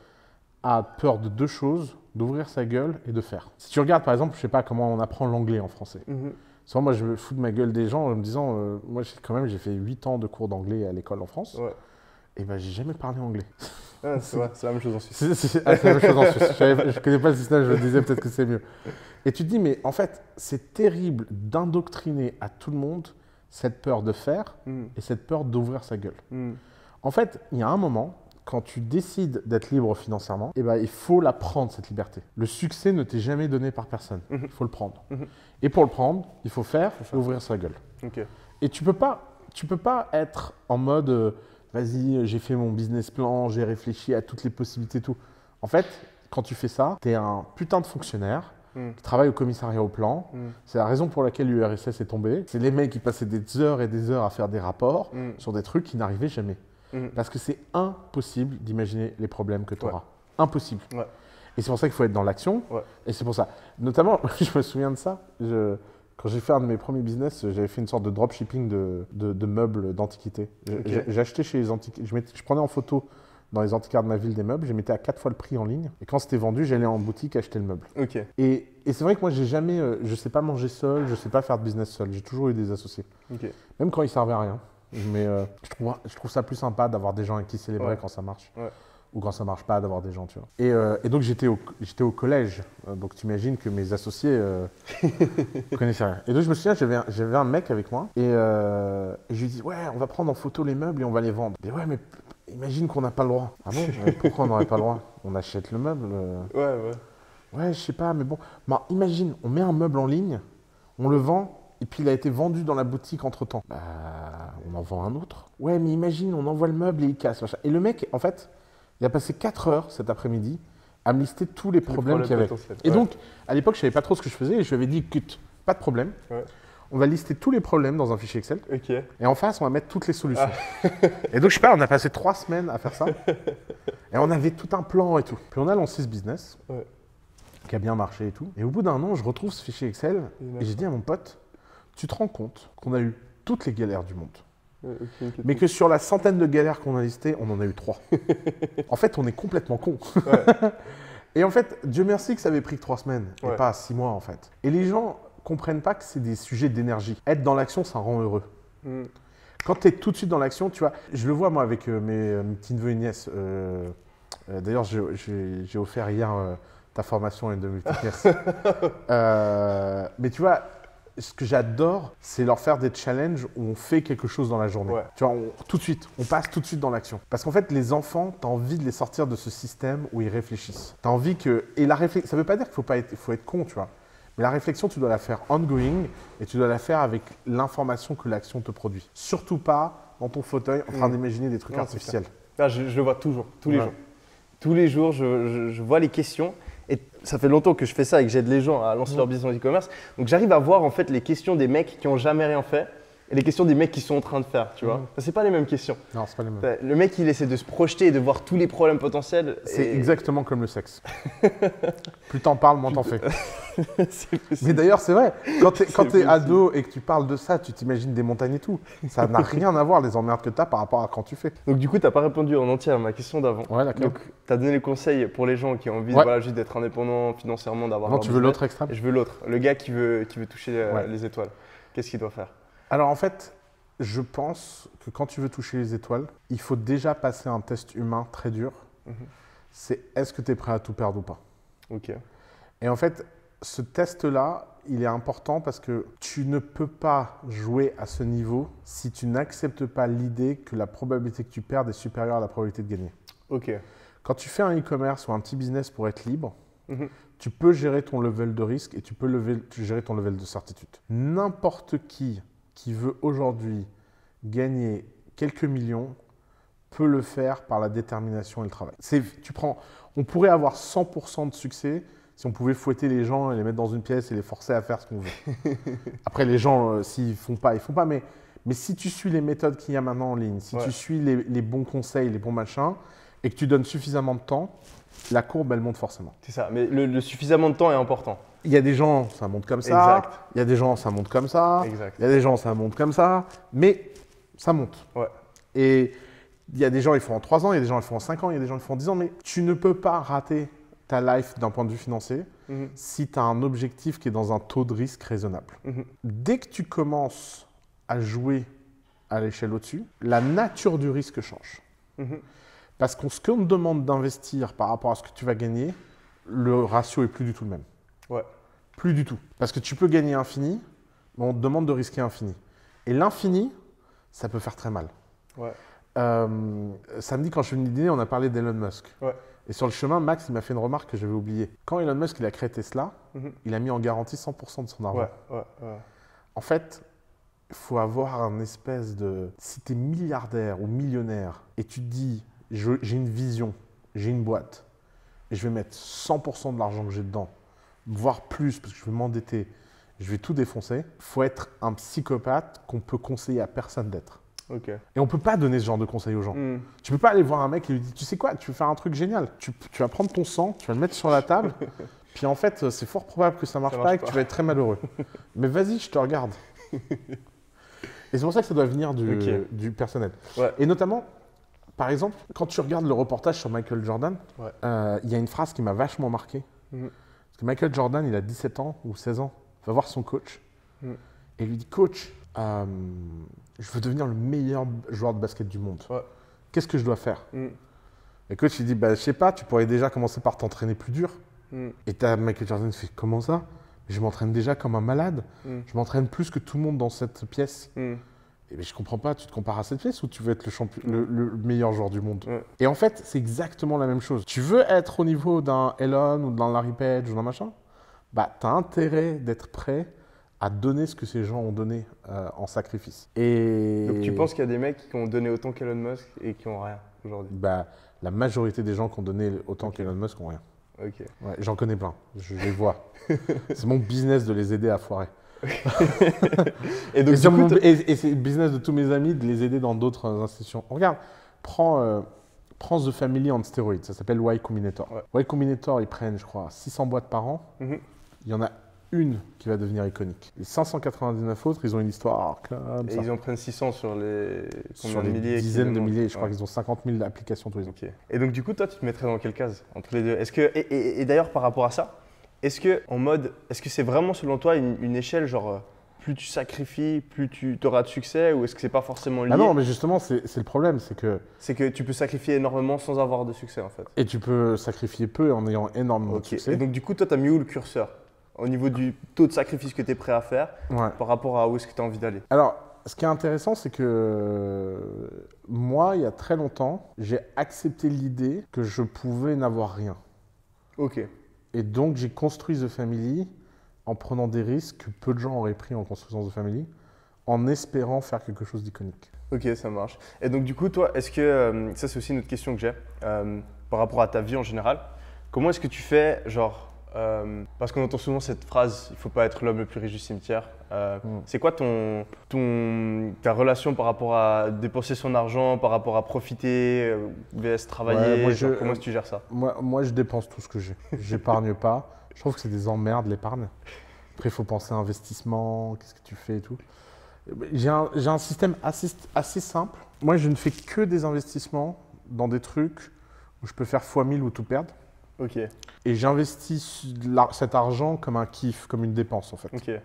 Speaker 1: a peur de deux choses, d'ouvrir sa gueule et de faire. Si tu regardes par exemple, je ne sais pas comment on apprend l'anglais en français. Souvent, moi, je me fous de ma gueule des gens en me disant, moi j'ai fait 8 ans de cours d'anglais à l'école en France, et ben j'ai jamais parlé anglais.
Speaker 3: C'est la même chose en Suisse.
Speaker 1: C'est la même chose en Suisse. Je ne connais pas le système, je me disais peut-être que c'est mieux. Et tu te dis, mais en fait, c'est terrible d'indoctriner à tout le monde cette peur de faire et cette peur d'ouvrir sa gueule. En fait, il y a un moment, quand tu décides d'être libre financièrement, eh ben, il faut la prendre, cette liberté. Le succès ne t'est jamais donné par personne. Il faut le prendre. Et pour le prendre, il faut faire et ouvrir sa gueule. Et tu peux pas être en mode vas-y, j'ai fait mon business plan, j'ai réfléchi à toutes les possibilités et tout. En fait, quand tu fais ça, tu es un putain de fonctionnaire qui travaille au commissariat au plan. C'est la raison pour laquelle l'URSS est tombée. C'est les mecs qui passaient des heures et des heures à faire des rapports sur des trucs qui n'arrivaient jamais. Parce que c'est impossible d'imaginer les problèmes que tu auras. Impossible. Et c'est pour ça qu'il faut être dans l'action. Et c'est pour ça. Notamment, je me souviens de ça. Quand j'ai fait un de mes premiers business, j'avais fait une sorte de dropshipping de meubles d'antiquité. J'achetais chez les antiquaires. Je prenais en photo dans les antiquaires de ma ville des meubles, je mettais à 4 fois le prix en ligne. Et quand c'était vendu, j'allais en boutique acheter le meuble. Et c'est vrai que moi, j'ai jamais, je sais pas manger seul, je sais pas faire de business seul. J'ai toujours eu des associés. Même quand ils servaient à rien. Mais je trouve ça plus sympa d'avoir des gens avec qui célébrer quand ça marche. Ou quand ça marche pas, d'avoir des gens, tu vois. Et donc j'étais au collège. Donc tu imagines que mes associés connaissaient rien. Et donc je me souviens, j'avais un mec avec moi. Et je lui dis, ouais, on va prendre en photo les meubles et on va les vendre. Et ouais, mais imagine qu'on n'a pas le droit. Ah bon? Pourquoi on n'aurait pas le droit? On achète le meuble. Ouais, je sais pas, mais bon. Bah, imagine, on met un meuble en ligne, on le vend, et puis il a été vendu dans la boutique entre-temps. Bah, on en vend un autre. Ouais, mais imagine, on envoie le meuble et il casse. Machin. Et le mec, en fait, il a passé 4 heures cet après-midi à me lister tous les problèmes qu'il y avait. Et donc, à l'époque, je ne savais pas trop ce que je faisais et je lui avais dit, écoute, pas de problème. On va lister tous les problèmes dans un fichier Excel. Et en face, on va mettre toutes les solutions. Et donc, je sais pas, on a passé 3 semaines à faire ça. Et on avait tout un plan et tout. Puis on a lancé ce business qui a bien marché et tout. Et au bout d'un an, je retrouve ce fichier Excel et j'ai dit à mon pote, tu te rends compte qu'on a eu toutes les galères du monde. Mais que sur la centaine de galères qu'on a listées, on en a eu 3. En fait, on est complètement con. Et en fait, Dieu merci que ça avait pris que 3 semaines et pas 6 mois en fait. Et les gens comprennent pas que c'est des sujets d'énergie. Être dans l'action, ça rend heureux. Quand tu es tout de suite dans l'action, tu vois, je le vois moi avec mes petits neveux et nièces. D'ailleurs, j'ai offert hier ta formation à une de mes petites nièces. Mais tu vois, ce que j'adore, c'est leur faire des challenges où on fait quelque chose dans la journée. Tu vois, tout de suite, on passe tout de suite dans l'action. Parce qu'en fait, les enfants, tu as envie de les sortir de ce système où ils réfléchissent. Tu as envie que… Et la réflexion, ça ne veut pas dire qu'il faut être con, tu vois. Mais la réflexion, tu dois la faire ongoing et tu dois la faire avec l'information que l'action te produit. Surtout pas dans ton fauteuil en train d'imaginer des trucs artificiels.
Speaker 3: Là, je le vois toujours, tous les jours. Tous les jours, je vois les questions. Et ça fait longtemps que je fais ça et que j'aide les gens à lancer leur business en e-commerce. Donc j'arrive à voir en fait les questions des mecs qui n'ont jamais rien fait et les questions des mecs qui sont en train de faire, tu vois. C'est pas les mêmes questions.
Speaker 1: Non, c'est pas les mêmes.
Speaker 3: Le mec, il essaie de se projeter et de voir tous les problèmes potentiels.
Speaker 1: C'est exactement comme le sexe. Plus t'en parles, moins t'en fais. Mais d'ailleurs, c'est vrai. Quand t'es ado et que tu parles de ça, tu t'imagines des montagnes et tout. Ça n'a rien à voir les emmerdes que t'as par rapport à quand tu fais.
Speaker 3: Donc du coup, t'as pas répondu en entier à ma question d'avant.
Speaker 1: Ouais, d'accord.
Speaker 3: Donc t'as donné les conseils pour les gens qui ont envie voilà, juste d'être indépendants financièrement, d'avoir.
Speaker 1: Non, tu veux l'autre extrême?
Speaker 3: Je veux l'autre. Le gars qui veut toucher les étoiles. Qu'est-ce qu'il doit faire?
Speaker 1: Alors en fait, Je pense que quand tu veux toucher les étoiles, il faut déjà passer un test humain très dur. C'est est-ce que tu es prêt à tout perdre ou pas.
Speaker 2: Ok.
Speaker 1: Et en fait, ce test-là, il est important parce que tu ne peux pas jouer à ce niveau si tu n'acceptes pas l'idée que la probabilité que tu perdes est supérieure à la probabilité de gagner.
Speaker 2: Ok.
Speaker 1: Quand tu fais un e-commerce ou un petit business pour être libre, tu peux gérer ton level de risque et tu peux gérer ton level de certitude. N'importe qui veut aujourd'hui gagner quelques millions peut le faire par la détermination et le travail. On pourrait avoir 100% de succès si on pouvait fouetter les gens et les mettre dans une pièce et les forcer à faire ce qu'on veut. Après, les gens, s'ils font pas, ils font pas. Mais si tu suis les méthodes qu'il y a maintenant en ligne, si tu suis les bons conseils, les bons machins, et que tu donnes suffisamment de temps, la courbe, elle monte forcément.
Speaker 2: C'est ça, mais le suffisamment de temps est important.
Speaker 1: Il y a des gens, ça monte comme ça. Exact. Il y a des gens, ça monte comme ça.
Speaker 2: Exact.
Speaker 1: Il y a des gens, ça monte comme ça. Mais ça monte.
Speaker 2: Ouais.
Speaker 1: Et il y a des gens, ils font en 3 ans, il y a des gens, ils font en 5 ans, il y a des gens, ils font en 10 ans. Mais tu ne peux pas rater ta life d'un point de vue financier si tu as un objectif qui est dans un taux de risque raisonnable. Dès que tu commences à jouer à l'échelle au-dessus, la nature du risque change. Parce que ce qu'on te demande d'investir par rapport à ce que tu vas gagner, le ratio est plus du tout le même.
Speaker 2: Ouais.
Speaker 1: Plus du tout. Parce que tu peux gagner infini, mais on te demande de risquer infini. Et l'infini, ça peut faire très mal.
Speaker 2: Ouais.
Speaker 1: Samedi, quand je suis venu dîner, on a parlé d'Elon Musk.
Speaker 2: Ouais.
Speaker 1: Et sur le chemin, Max, il m'a fait une remarque que j'avais oubliée. Quand Elon Musk il a créé Tesla, il a mis en garantie 100% de son argent.
Speaker 2: Ouais.
Speaker 1: En fait, il faut avoir un espèce de… Si tu es milliardaire ou millionnaire et tu te dis, j'ai une vision, j'ai une boîte, et je vais mettre 100% de l'argent que j'ai dedans, voire plus, parce que je vais m'endetter, je vais tout défoncer, il faut être un psychopathe qu'on peut conseiller à personne d'être.
Speaker 2: Okay.
Speaker 1: Et on ne peut pas donner ce genre de conseils aux gens. Tu ne peux pas aller voir un mec et lui dire, tu sais quoi, tu veux faire un truc génial, tu vas prendre ton sang, tu vas le mettre sur la table, puis en fait, c'est fort probable que ça ne marche pas et que tu vas être très malheureux. Mais vas-y, je te regarde. Et c'est pour ça que ça doit venir du personnel.
Speaker 2: Ouais.
Speaker 1: Et notamment, par exemple, quand tu regardes le reportage sur Michael Jordan, il y a une phrase qui m'a vachement marqué. Parce que Michael Jordan, il a 17 ans ou 16 ans, il va voir son coach et lui dit, coach, je veux devenir le meilleur joueur de basket du monde. Qu'est-ce que je dois faire? Et le coach, il dit, je sais pas, tu pourrais déjà commencer par t'entraîner plus dur. Et Michael Jordan fait, comment ça? Je m'entraîne déjà comme un malade. Je m'entraîne plus que tout le monde dans cette pièce. Et je comprends pas, tu te compares à cette pièce ou tu veux être le meilleur joueur du monde? Et en fait, c'est exactement la même chose. Tu veux être au niveau d'un Elon ou d'un Larry Page ou d'un machin? Tu as intérêt d'être prêt à donner ce que ces gens ont donné en sacrifice. Et
Speaker 2: donc tu penses qu'il y a des mecs qui ont donné autant qu'Elon Musk et qui n'ont rien aujourd'hui?
Speaker 1: La majorité des gens qui ont donné autant qu'Elon Musk n'ont rien.
Speaker 2: Okay.
Speaker 1: Ouais, j'en connais plein, je les vois. C'est mon business de les aider à foirer. et c'est le business de tous mes amis de les aider dans d'autres institutions. Regarde, prends The Family on stéroïdes, ça s'appelle Y Combinator. Y Combinator, ils prennent, je crois, 600 boîtes par an. Il y en a une qui va devenir iconique. Les 599 autres, ils ont une histoire comme ça.
Speaker 2: Et ils en prennent 600 sur les
Speaker 1: dizaines de milliers. Je crois qu'ils ont 50 000 applications tous les ans.
Speaker 2: Et donc du coup, toi, tu te mettrais dans quelle case entre les deux? Et d'ailleurs, par rapport à ça, est-ce que c'est vraiment selon toi une échelle, genre plus tu sacrifies, plus tu auras de succès, ou est-ce que c'est pas forcément lié?
Speaker 1: Non, mais justement, c'est le problème, c'est que
Speaker 2: tu peux sacrifier énormément sans avoir de succès en fait.
Speaker 1: Et tu peux sacrifier peu en ayant énormément de succès.
Speaker 2: Et donc du coup, toi, tu as mis où le curseur au niveau du taux de sacrifice que tu es prêt à faire par rapport à où est-ce que tu as envie d'aller?
Speaker 1: Alors, ce qui est intéressant, c'est que moi, il y a très longtemps, j'ai accepté l'idée que je pouvais n'avoir rien.
Speaker 2: Ok.
Speaker 1: Et donc, j'ai construit The Family en prenant des risques que peu de gens auraient pris en construisant The Family, en espérant faire quelque chose d'iconique.
Speaker 2: Ok, ça marche. Et donc du coup, toi, est-ce que, ça c'est aussi une autre question que j'ai, par rapport à ta vie en général, comment est-ce que tu fais, genre, parce qu'on entend souvent cette phrase, il ne faut pas être l'homme le plus riche du cimetière. C'est quoi ta relation par rapport à dépenser son argent, par rapport à profiter, vs travailler, comment est-ce que tu gères ça?
Speaker 1: Moi, je dépense tout ce que j'ai. J'épargne pas. Je trouve que c'est des emmerdes, l'épargne. Après, il faut penser à investissement, qu'est-ce que tu fais et tout. J'ai un système assez simple. Moi, je ne fais que des investissements dans des trucs où je peux faire x1000 ou tout perdre.
Speaker 2: Ok.
Speaker 1: Et j'investis cet argent comme un kiff, comme une dépense en fait.
Speaker 2: Ok.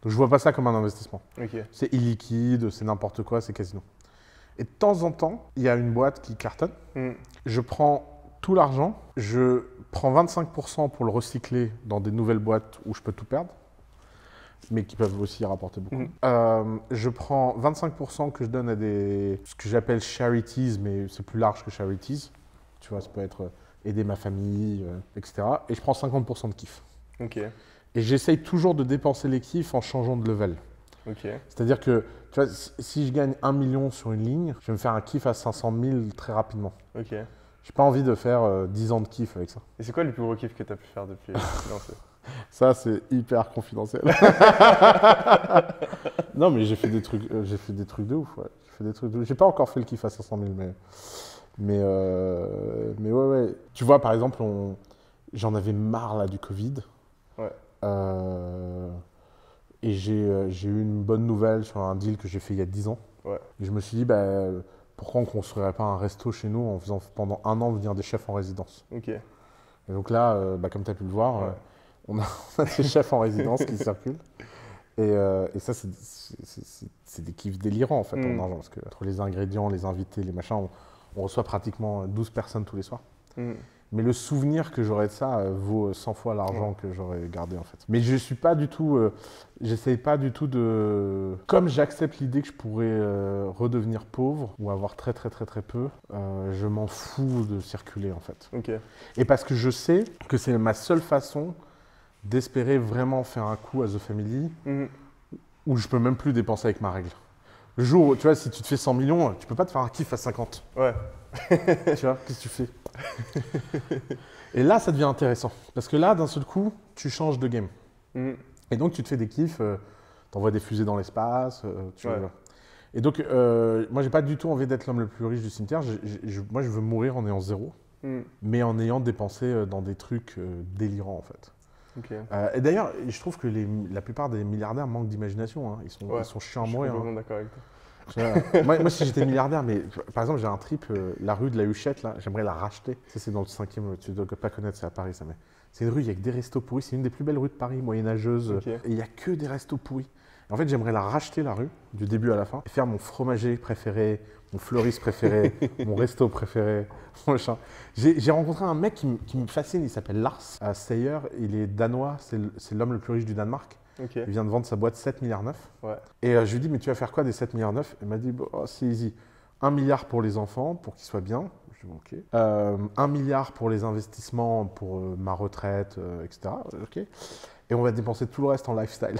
Speaker 1: Donc je vois pas ça comme un investissement.
Speaker 3: Okay.
Speaker 1: C'est illiquide, c'est n'importe quoi, c'est casino. Et de temps en temps, il y a une boîte qui cartonne. Je prends tout l'argent, je prends 25% pour le recycler dans des nouvelles boîtes où je peux tout perdre, mais qui peuvent aussi rapporter beaucoup. Je prends 25% que je donne à ce que j'appelle charities, mais c'est plus large que charities. Tu vois, ça peut être aider ma famille, etc. Et je prends 50% de kiff.
Speaker 3: Okay.
Speaker 1: Et j'essaye toujours de dépenser les kiffs en changeant de level.
Speaker 3: Okay.
Speaker 1: C'est-à-dire que tu vois, si je gagne 1 million sur une ligne, je vais me faire un kiff à 500 000 très rapidement.
Speaker 3: Okay.
Speaker 1: J'ai pas envie de faire 10 ans de kiff avec ça.
Speaker 3: Et c'est quoi le plus gros kiff que tu as pu faire depuis
Speaker 1: Ça, c'est hyper confidentiel. Non, mais j'ai fait des trucs de ouf. Ouais. J'ai pas encore fait le kiff à 500 000, mais ouais. Tu vois, par exemple, j'en avais marre là du Covid.
Speaker 3: Ouais.
Speaker 1: Et j'ai eu une bonne nouvelle sur un deal que j'ai fait il y a 10 ans.
Speaker 3: Ouais.
Speaker 1: Et je me suis dit, pourquoi on ne construirait pas un resto chez nous en faisant pendant 1 an venir des chefs en résidence.
Speaker 3: Okay.
Speaker 1: Et donc là, comme tu as pu le voir,
Speaker 3: ouais.
Speaker 1: on a des chefs en résidence qui circulent. Et ça, c'est des kiffs délirants en fait en argent. Parce que entre les ingrédients, les invités, les machins, on reçoit pratiquement 12 personnes tous les soirs. Mais le souvenir que j'aurais de ça vaut 100 fois l'argent que j'aurais gardé en fait. Mais je suis pas du tout, j'essaye pas du tout de... Comme j'accepte l'idée que je pourrais redevenir pauvre ou avoir très peu, je m'en fous de circuler en fait.
Speaker 3: Okay.
Speaker 1: Et parce que je sais que c'est ma seule façon d'espérer vraiment faire un coup à The Family où je peux même plus dépenser avec ma règle. Le jour où, tu vois, si tu te fais 100 millions, tu peux pas te faire un kiff à 50.
Speaker 3: Ouais.
Speaker 1: Tu vois, qu'est-ce que tu fais? Et là, ça devient intéressant. Parce que là, d'un seul coup, tu changes de game. Et donc, tu te fais des kiffs, t'envoies des fusées dans l'espace, tu vois. Et donc, moi, j'ai pas du tout envie d'être l'homme le plus riche du cimetière. Moi, je veux mourir en ayant 0, mais en ayant dépensé dans des trucs délirants, en fait.
Speaker 3: Okay.
Speaker 1: Et d'ailleurs, je trouve que la plupart des milliardaires manquent d'imagination. Hein. Ils sont chiants à mourir.
Speaker 3: Je suis complètement d'accord avec toi.
Speaker 1: Moi, si j'étais milliardaire, mais par exemple, j'ai un trip, la rue de la Huchette, là, j'aimerais la racheter. Ça, c'est dans le 5e, tu ne dois pas connaître, c'est à Paris, ça. Mais c'est une rue, il n'y a que des restos pourris. C'est une des plus belles rues de Paris, moyenâgeuse. Okay. Et il n'y a que des restos pourris. En fait, j'aimerais la racheter, la rue, du début à la fin, et faire mon fromager préféré, mon fleuriste préféré, mon resto préféré, J'ai rencontré un mec qui me fascine, il s'appelle Lars Seyer, il est danois, c'est l'homme le plus riche du Danemark.
Speaker 3: Okay.
Speaker 1: Il vient de vendre sa boîte 7,9 milliards.
Speaker 3: Ouais.
Speaker 1: Et je lui dis, mais tu vas faire quoi des 7,9 milliards? Il m'a dit, c'est easy. 1 milliard pour les enfants, pour qu'ils soient bien. Je dis, ok. 1 milliard pour les investissements, pour ma retraite, etc. Ok. Et on va dépenser tout le reste en lifestyle.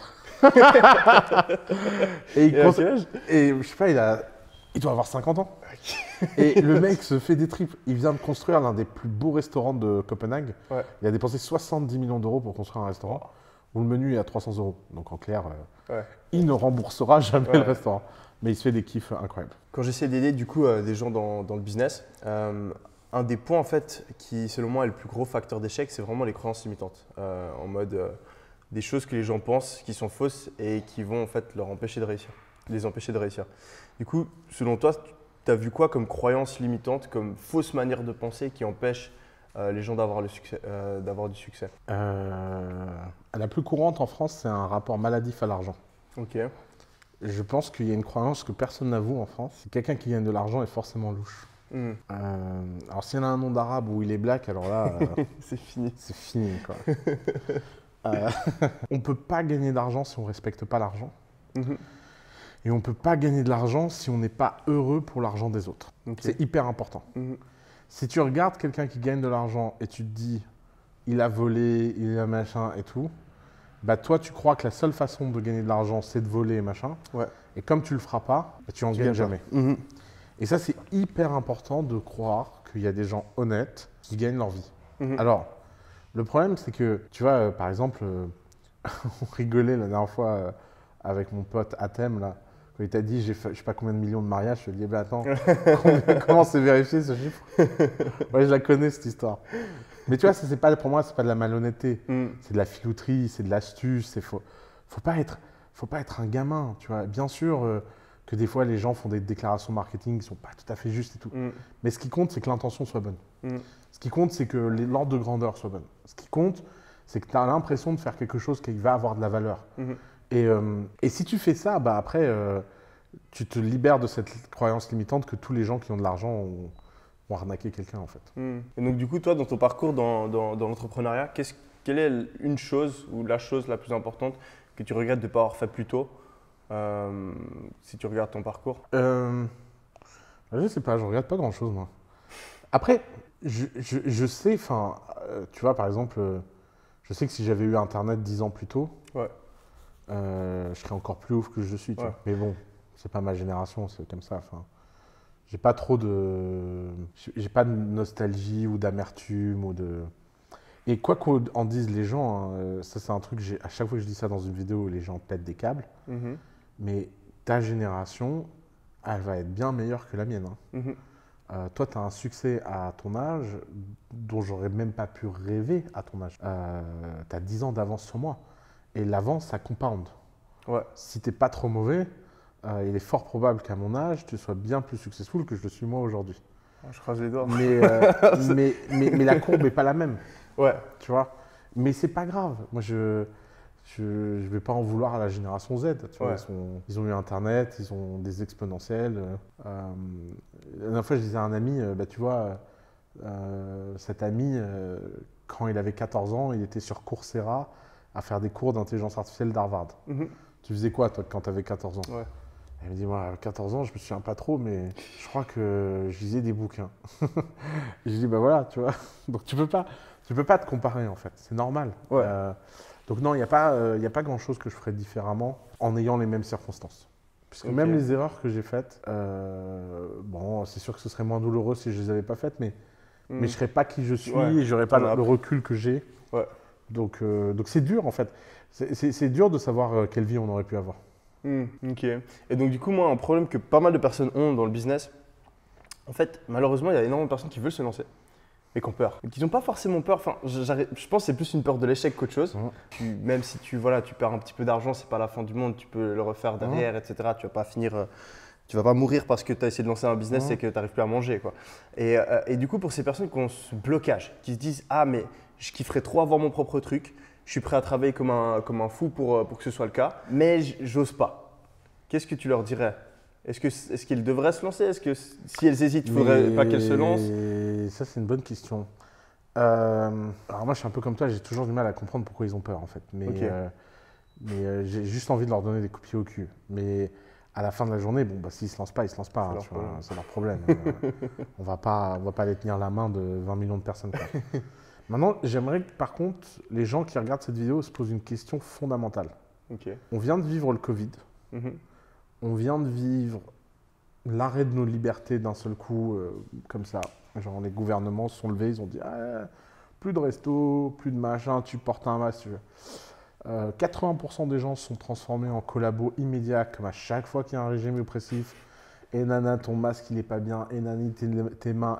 Speaker 1: Et je sais pas, il doit avoir 50 ans. Et le mec se fait des trips. Il vient de construire l'un des plus beaux restaurants de Copenhague. Ouais. Il a dépensé 70 millions d'euros pour construire un restaurant. Où le menu est à 300 €. Donc en clair, il ne remboursera jamais le restaurant. Mais il se fait des kiffs incroyables.
Speaker 3: Quand j'essaie d'aider du coup des gens dans le business, un des points en fait qui selon moi est le plus gros facteur d'échec, c'est vraiment les croyances limitantes. En mode des choses que les gens pensent qui sont fausses et qui vont en fait les empêcher de réussir. Du coup, selon toi, tu as vu quoi comme croyance limitante, comme fausse manière de penser qui empêche les gens d'avoir du succès?
Speaker 1: La plus courante en France, c'est un rapport maladif à l'argent.
Speaker 3: Ok.
Speaker 1: Je pense qu'il y a une croyance que personne n'avoue en France. C'est quelqu'un qui gagne de l'argent est forcément louche. Alors s'il y en a un nom d'arabe où il est black, alors là…
Speaker 3: c'est fini.
Speaker 1: C'est fini, quoi. On ne peut pas gagner d'argent si on ne respecte pas l'argent. Et on ne peut pas gagner de l'argent si on n'est pas heureux pour l'argent des autres. Okay. C'est hyper important. Si tu regardes quelqu'un qui gagne de l'argent et tu te dis il a volé, il a machin et tout, bah toi tu crois que la seule façon de gagner de l'argent c'est de voler et machin. Ouais. Et comme tu le feras pas, bah, tu en gagnes jamais. Et ça c'est hyper important de croire qu'il y a des gens honnêtes qui gagnent leur vie. Alors le problème c'est que tu vois par exemple on rigolait la dernière fois avec mon pote Atem là. Quand il t'a dit, je sais pas combien de millions de mariages, je lui ai dit, attends, comment c'est vérifié ce chiffre? Ouais, je la connais cette histoire. Mais tu vois, pour moi, c'est pas de la malhonnêteté, c'est de la filouterie, c'est de l'astuce. Faut pas être un gamin, tu vois. Bien sûr que des fois, les gens font des déclarations marketing qui sont pas tout à fait justes et tout. Mais ce qui compte, c'est que l'intention soit bonne. Ce qui compte, c'est que l'ordre de grandeur soit bonne. Ce qui compte, c'est que tu as l'impression de faire quelque chose qui va avoir de la valeur. Et si tu fais ça, bah après, tu te libères de cette croyance limitante que tous les gens qui ont de l'argent ont arnaqué quelqu'un en fait.
Speaker 2: Et donc du coup, toi, dans ton parcours dans l'entrepreneuriat, quelle est une chose ou la chose la plus importante que tu regrettes de ne pas avoir fait plus tôt si tu regardes ton parcours?
Speaker 1: Je sais pas, je regrette pas grand-chose moi. Après, je sais, enfin, tu vois, par exemple, je sais que si j'avais eu Internet 10 ans plus tôt, je serais encore plus ouf que je suis. Tu vois. Mais bon, c'est pas ma génération, c'est comme ça. Enfin, j'ai pas de nostalgie ou d'amertume ou de. Et quoi qu'en disent les gens, hein, ça c'est un truc, à chaque fois que je dis ça dans une vidéo, les gens pètent des câbles. Mais ta génération, elle va être bien meilleure que la mienne. Hein. Toi, tu as un succès à ton âge dont j'aurais même pas pu rêver à ton âge. Tu as 10 ans d'avance sur moi. Et l'avance, ça compound. Si tu n'es pas trop mauvais, il est fort probable qu'à mon âge, tu sois bien plus successful que je le suis moi aujourd'hui.
Speaker 2: Je croise les doigts.
Speaker 1: Mais la courbe n'est pas la même. Tu vois. Mais c'est pas grave. Moi, je vais pas en vouloir à la génération Z. Tu vois, ils ont eu Internet, ils ont des exponentiels. La dernière fois, je disais à un ami, tu vois, cet ami, quand il avait 14 ans, il était sur Coursera à faire des cours d'intelligence artificielle d'Harvard. Tu faisais quoi, toi, quand tu avais 14 ans? Il me dit, moi, à 14 ans, je me souviens pas trop, mais je crois que je lisais des bouquins. Je dis, bah voilà, tu vois. Donc, tu peux pas te comparer, en fait. C'est normal. Donc non, il n'y a pas grand-chose que je ferais différemment en ayant les mêmes circonstances. Puisque même les erreurs que j'ai faites, bon, c'est sûr que ce serait moins douloureux si je ne les avais pas faites, mais je ne serais pas qui je suis et je n'aurais pas le recul que j'ai. Donc c'est dur en fait. C'est dur de savoir quelle vie on aurait pu avoir.
Speaker 2: Ok. Et donc du coup, moi, un problème que pas mal de personnes ont dans le business, en fait, malheureusement, il y a énormément de personnes qui veulent se lancer, mais qui ont peur. Et qui n'ont pas forcément peur. Enfin, je pense que c'est plus une peur de l'échec qu'autre chose. Même si tu perds un petit peu d'argent, c'est pas la fin du monde, tu peux le refaire derrière, etc. Tu vas pas finir, tu vas pas mourir parce que tu as essayé de lancer un business et que tu n'arrives plus à manger, quoi. Et du coup, pour ces personnes qui ont ce blocage, qui se disent, ah mais je kifferais trop avoir mon propre truc, je suis prêt à travailler comme un fou pour que ce soit le cas, mais j'ose pas. Qu'est-ce que tu leur dirais? Est-ce qu'ils devraient se lancer? Est-ce que si elles hésitent, il ne faudrait pas qu'elles se lancent?
Speaker 1: Ça, c'est une bonne question. Alors moi, je suis un peu comme toi, j'ai toujours du mal à comprendre pourquoi ils ont peur en fait. Mais j'ai juste envie de leur donner des coups de pied au cul. Mais à la fin de la journée, bon, s'ils ne se lancent pas, ils ne se lancent pas. C'est leur problème. On va pas les tenir la main de 20 millions de personnes. Quoi. Maintenant, j'aimerais que par contre, les gens qui regardent cette vidéo se posent une question fondamentale. On vient de vivre le Covid. On vient de vivre l'arrêt de nos libertés d'un seul coup, comme ça. Genre les gouvernements se sont levés, ils ont dit plus de resto, plus de machin, tu portes un masque. 80% des gens se sont transformés en collabos immédiats, comme à chaque fois qu'il y a un régime oppressif. Et nana, ton masque il est pas bien, et nani, tes mains.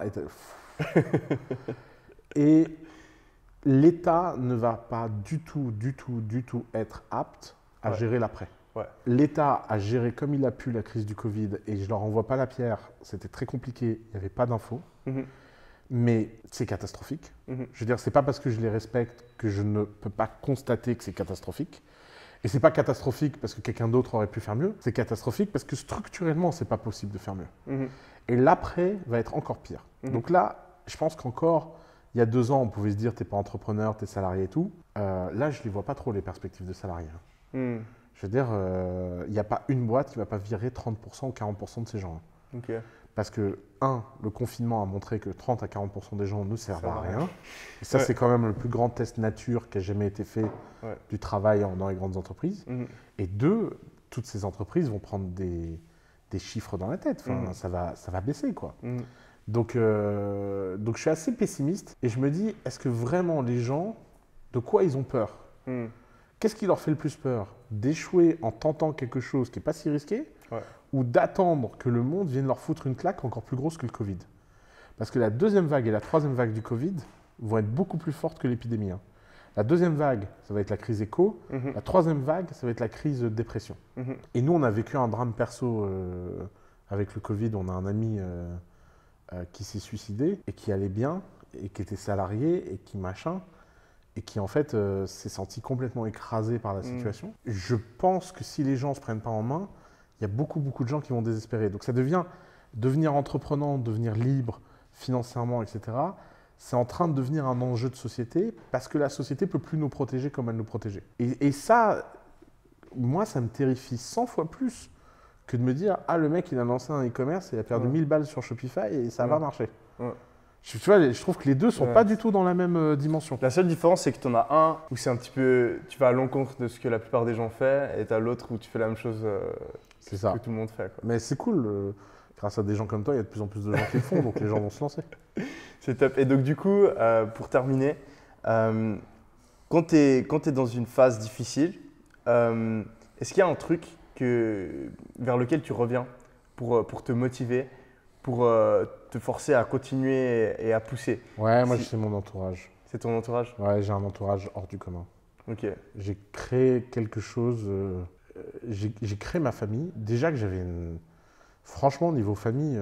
Speaker 1: Et l'État ne va pas du tout être apte à gérer l'après. L'État a géré comme il a pu la crise du Covid et je leur envoie pas la pierre, c'était très compliqué, il n'y avait pas d'infos, mais c'est catastrophique. Je veux dire, c'est pas parce que je les respecte que je ne peux pas constater que c'est catastrophique. Et c'est pas catastrophique parce que quelqu'un d'autre aurait pu faire mieux, c'est catastrophique parce que structurellement, c'est pas possible de faire mieux. Et l'après va être encore pire. Donc là, je pense qu'encore, il y a 2 ans, on pouvait se dire t'es pas entrepreneur, t'es salarié et tout. Là, je les vois pas trop les perspectives de salarié. Je veux dire, il n'y a pas une boîte qui ne va pas virer 30% ou 40% de ces gens. Parce que, le confinement a montré que 30 à 40% des gens ne servent à rien. Et ça, c'est quand même le plus grand test nature qui a jamais été fait du travail dans les grandes entreprises. Et 2, toutes ces entreprises vont prendre des chiffres dans la tête. Enfin, ça va baisser, quoi. Donc, je suis assez pessimiste et je me dis, est-ce que vraiment les gens, de quoi ils ont peur? Qu'est-ce qui leur fait le plus peur? D'échouer en tentant quelque chose qui n'est pas si risqué ou d'attendre que le monde vienne leur foutre une claque encore plus grosse que le Covid? Parce que la 2e vague et la 3e vague du Covid vont être beaucoup plus fortes que l'épidémie. La 2e vague, ça va être la crise éco. La 3e vague, ça va être la crise de dépression. Et nous, on a vécu un drame perso avec le Covid. On a un ami qui s'est suicidé et qui allait bien et qui était salarié et qui machin. et qui en fait s'est senti complètement écrasé par la situation. Je pense que si les gens ne se prennent pas en main, il y a beaucoup de gens qui vont désespérer. Donc ça devient, devenir entreprenant, devenir libre financièrement, etc., c'est en train de devenir un enjeu de société parce que la société ne peut plus nous protéger comme elle nous protégeait. Et ça, moi, ça me terrifie 100 fois plus que de me dire « Ah, le mec, il a lancé un e-commerce et il a perdu 1000 balles sur Shopify et ça va marcher. » Tu vois, je trouve que les deux sont pas du tout dans la même dimension.
Speaker 3: La seule différence, c'est que tu en as un où c'est un petit peu, tu vas à l'encontre de ce que la plupart des gens font, et tu as l'autre où tu fais la même chose que tout le monde fait. Quoi.
Speaker 1: Mais c'est cool, grâce à des gens comme toi, il y a de plus en plus de gens qui le font, donc les gens vont se lancer.
Speaker 3: C'est top. Et donc du coup, pour terminer, quand tu es dans une phase difficile, est-ce qu'il y a un truc vers lequel tu reviens pour te motiver, pour te forcer à continuer et à pousser?
Speaker 1: Ouais, moi c'est mon entourage.
Speaker 3: C'est ton entourage?
Speaker 1: Ouais, j'ai un entourage hors du commun.
Speaker 3: Ok.
Speaker 1: J'ai créé quelque chose, j'ai créé ma famille. Déjà que j'avais une... Franchement, niveau famille,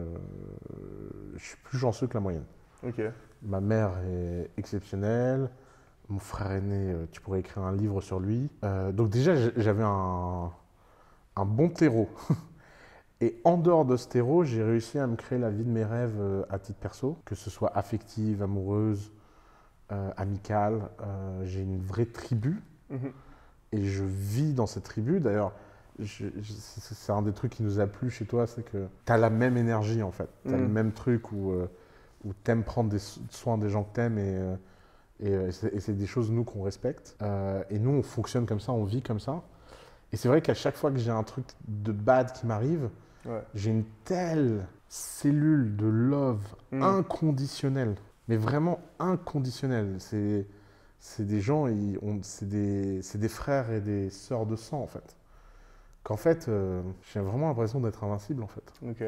Speaker 1: je suis plus chanceux que la moyenne.
Speaker 3: Ok.
Speaker 1: Ma mère est exceptionnelle. Mon frère aîné, tu pourrais écrire un livre sur lui. Donc déjà, j'avais un bon terreau. Et en dehors de ce terreau, j'ai réussi à me créer la vie de mes rêves à titre perso, que ce soit affective, amoureuse, amicale. J'ai une vraie tribu et je vis dans cette tribu. D'ailleurs, c'est un des trucs qui nous a plu chez toi, c'est que tu as la même énergie en fait. Tu as le même truc où tu aimes prendre soin des gens que tu aimes et c'est des choses, nous, qu'on respecte. Et nous, on fonctionne comme ça, on vit comme ça. Et c'est vrai qu'à chaque fois que j'ai un truc de bad qui m'arrive, j'ai une telle cellule de love inconditionnelle, mais vraiment inconditionnelle. C'est des gens, c'est des frères et des sœurs de sang en fait. Qu'en fait, j'ai vraiment l'impression d'être invincible en fait.
Speaker 3: Ok.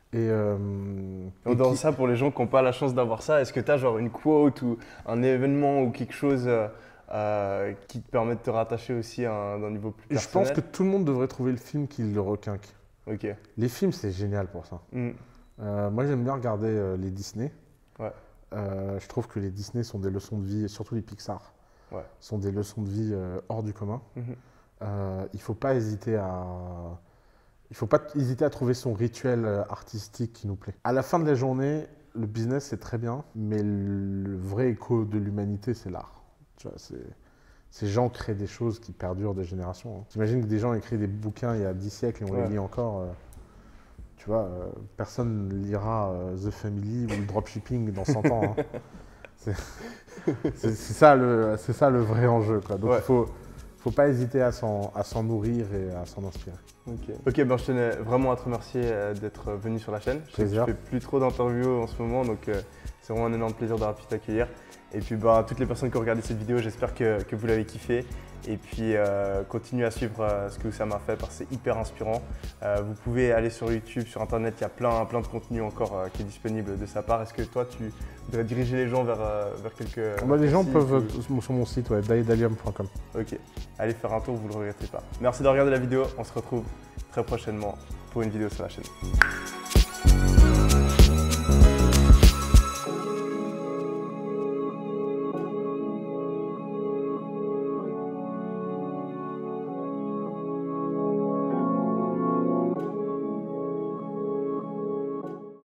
Speaker 1: Et
Speaker 3: dans ça, pour les gens qui n'ont pas la chance d'avoir ça, est-ce que tu as genre une quote ou un événement ou quelque chose qui te permet de te rattacher aussi d'un niveau plus personnel?
Speaker 1: Je pense que tout le monde devrait trouver le film qui le requinque.
Speaker 3: Ok.
Speaker 1: Les films, c'est génial pour ça. Moi, j'aime bien regarder les Disney.
Speaker 3: Ouais.
Speaker 1: Je trouve que les Disney sont des leçons de vie, et surtout les Pixar, sont des leçons de vie hors du commun. Il ne faut pas hésiter à trouver son rituel artistique qui nous plaît. À la fin de la journée, le business, c'est très bien, mais le vrai écho de l'humanité, c'est l'art. Tu vois, ces gens créent des choses qui perdurent des générations. T'imagines que des gens écrivent des bouquins il y a 10 siècles et on les lit encore. Tu vois, personne ne lira The Family ou le dropshipping dans 100 ans. Hein. C'est ça le vrai enjeu, quoi. Donc il faut pas hésiter à s'en nourrir et à s'en inspirer.
Speaker 3: Ok, ben je tenais vraiment à te remercier d'être venu sur la chaîne. Je fais plus trop d'interviews en ce moment, donc c'est vraiment un énorme plaisir d'avoir pu t'accueillir. Et puis toutes les personnes qui ont regardé cette vidéo, j'espère que vous l'avez kiffé. Et puis continuez à suivre ce que Oussama fait parce que c'est hyper inspirant. Vous pouvez aller sur YouTube, sur Internet, il y a plein de contenu encore qui est disponible de sa part. Est-ce que toi, tu voudrais diriger les gens vers quelques…
Speaker 1: Les gens peuvent sur mon site, daidalium.com.
Speaker 3: Ok, allez faire un tour, vous ne le regrettez pas. Merci de regarder la vidéo, on se retrouve très prochainement pour une vidéo sur la chaîne.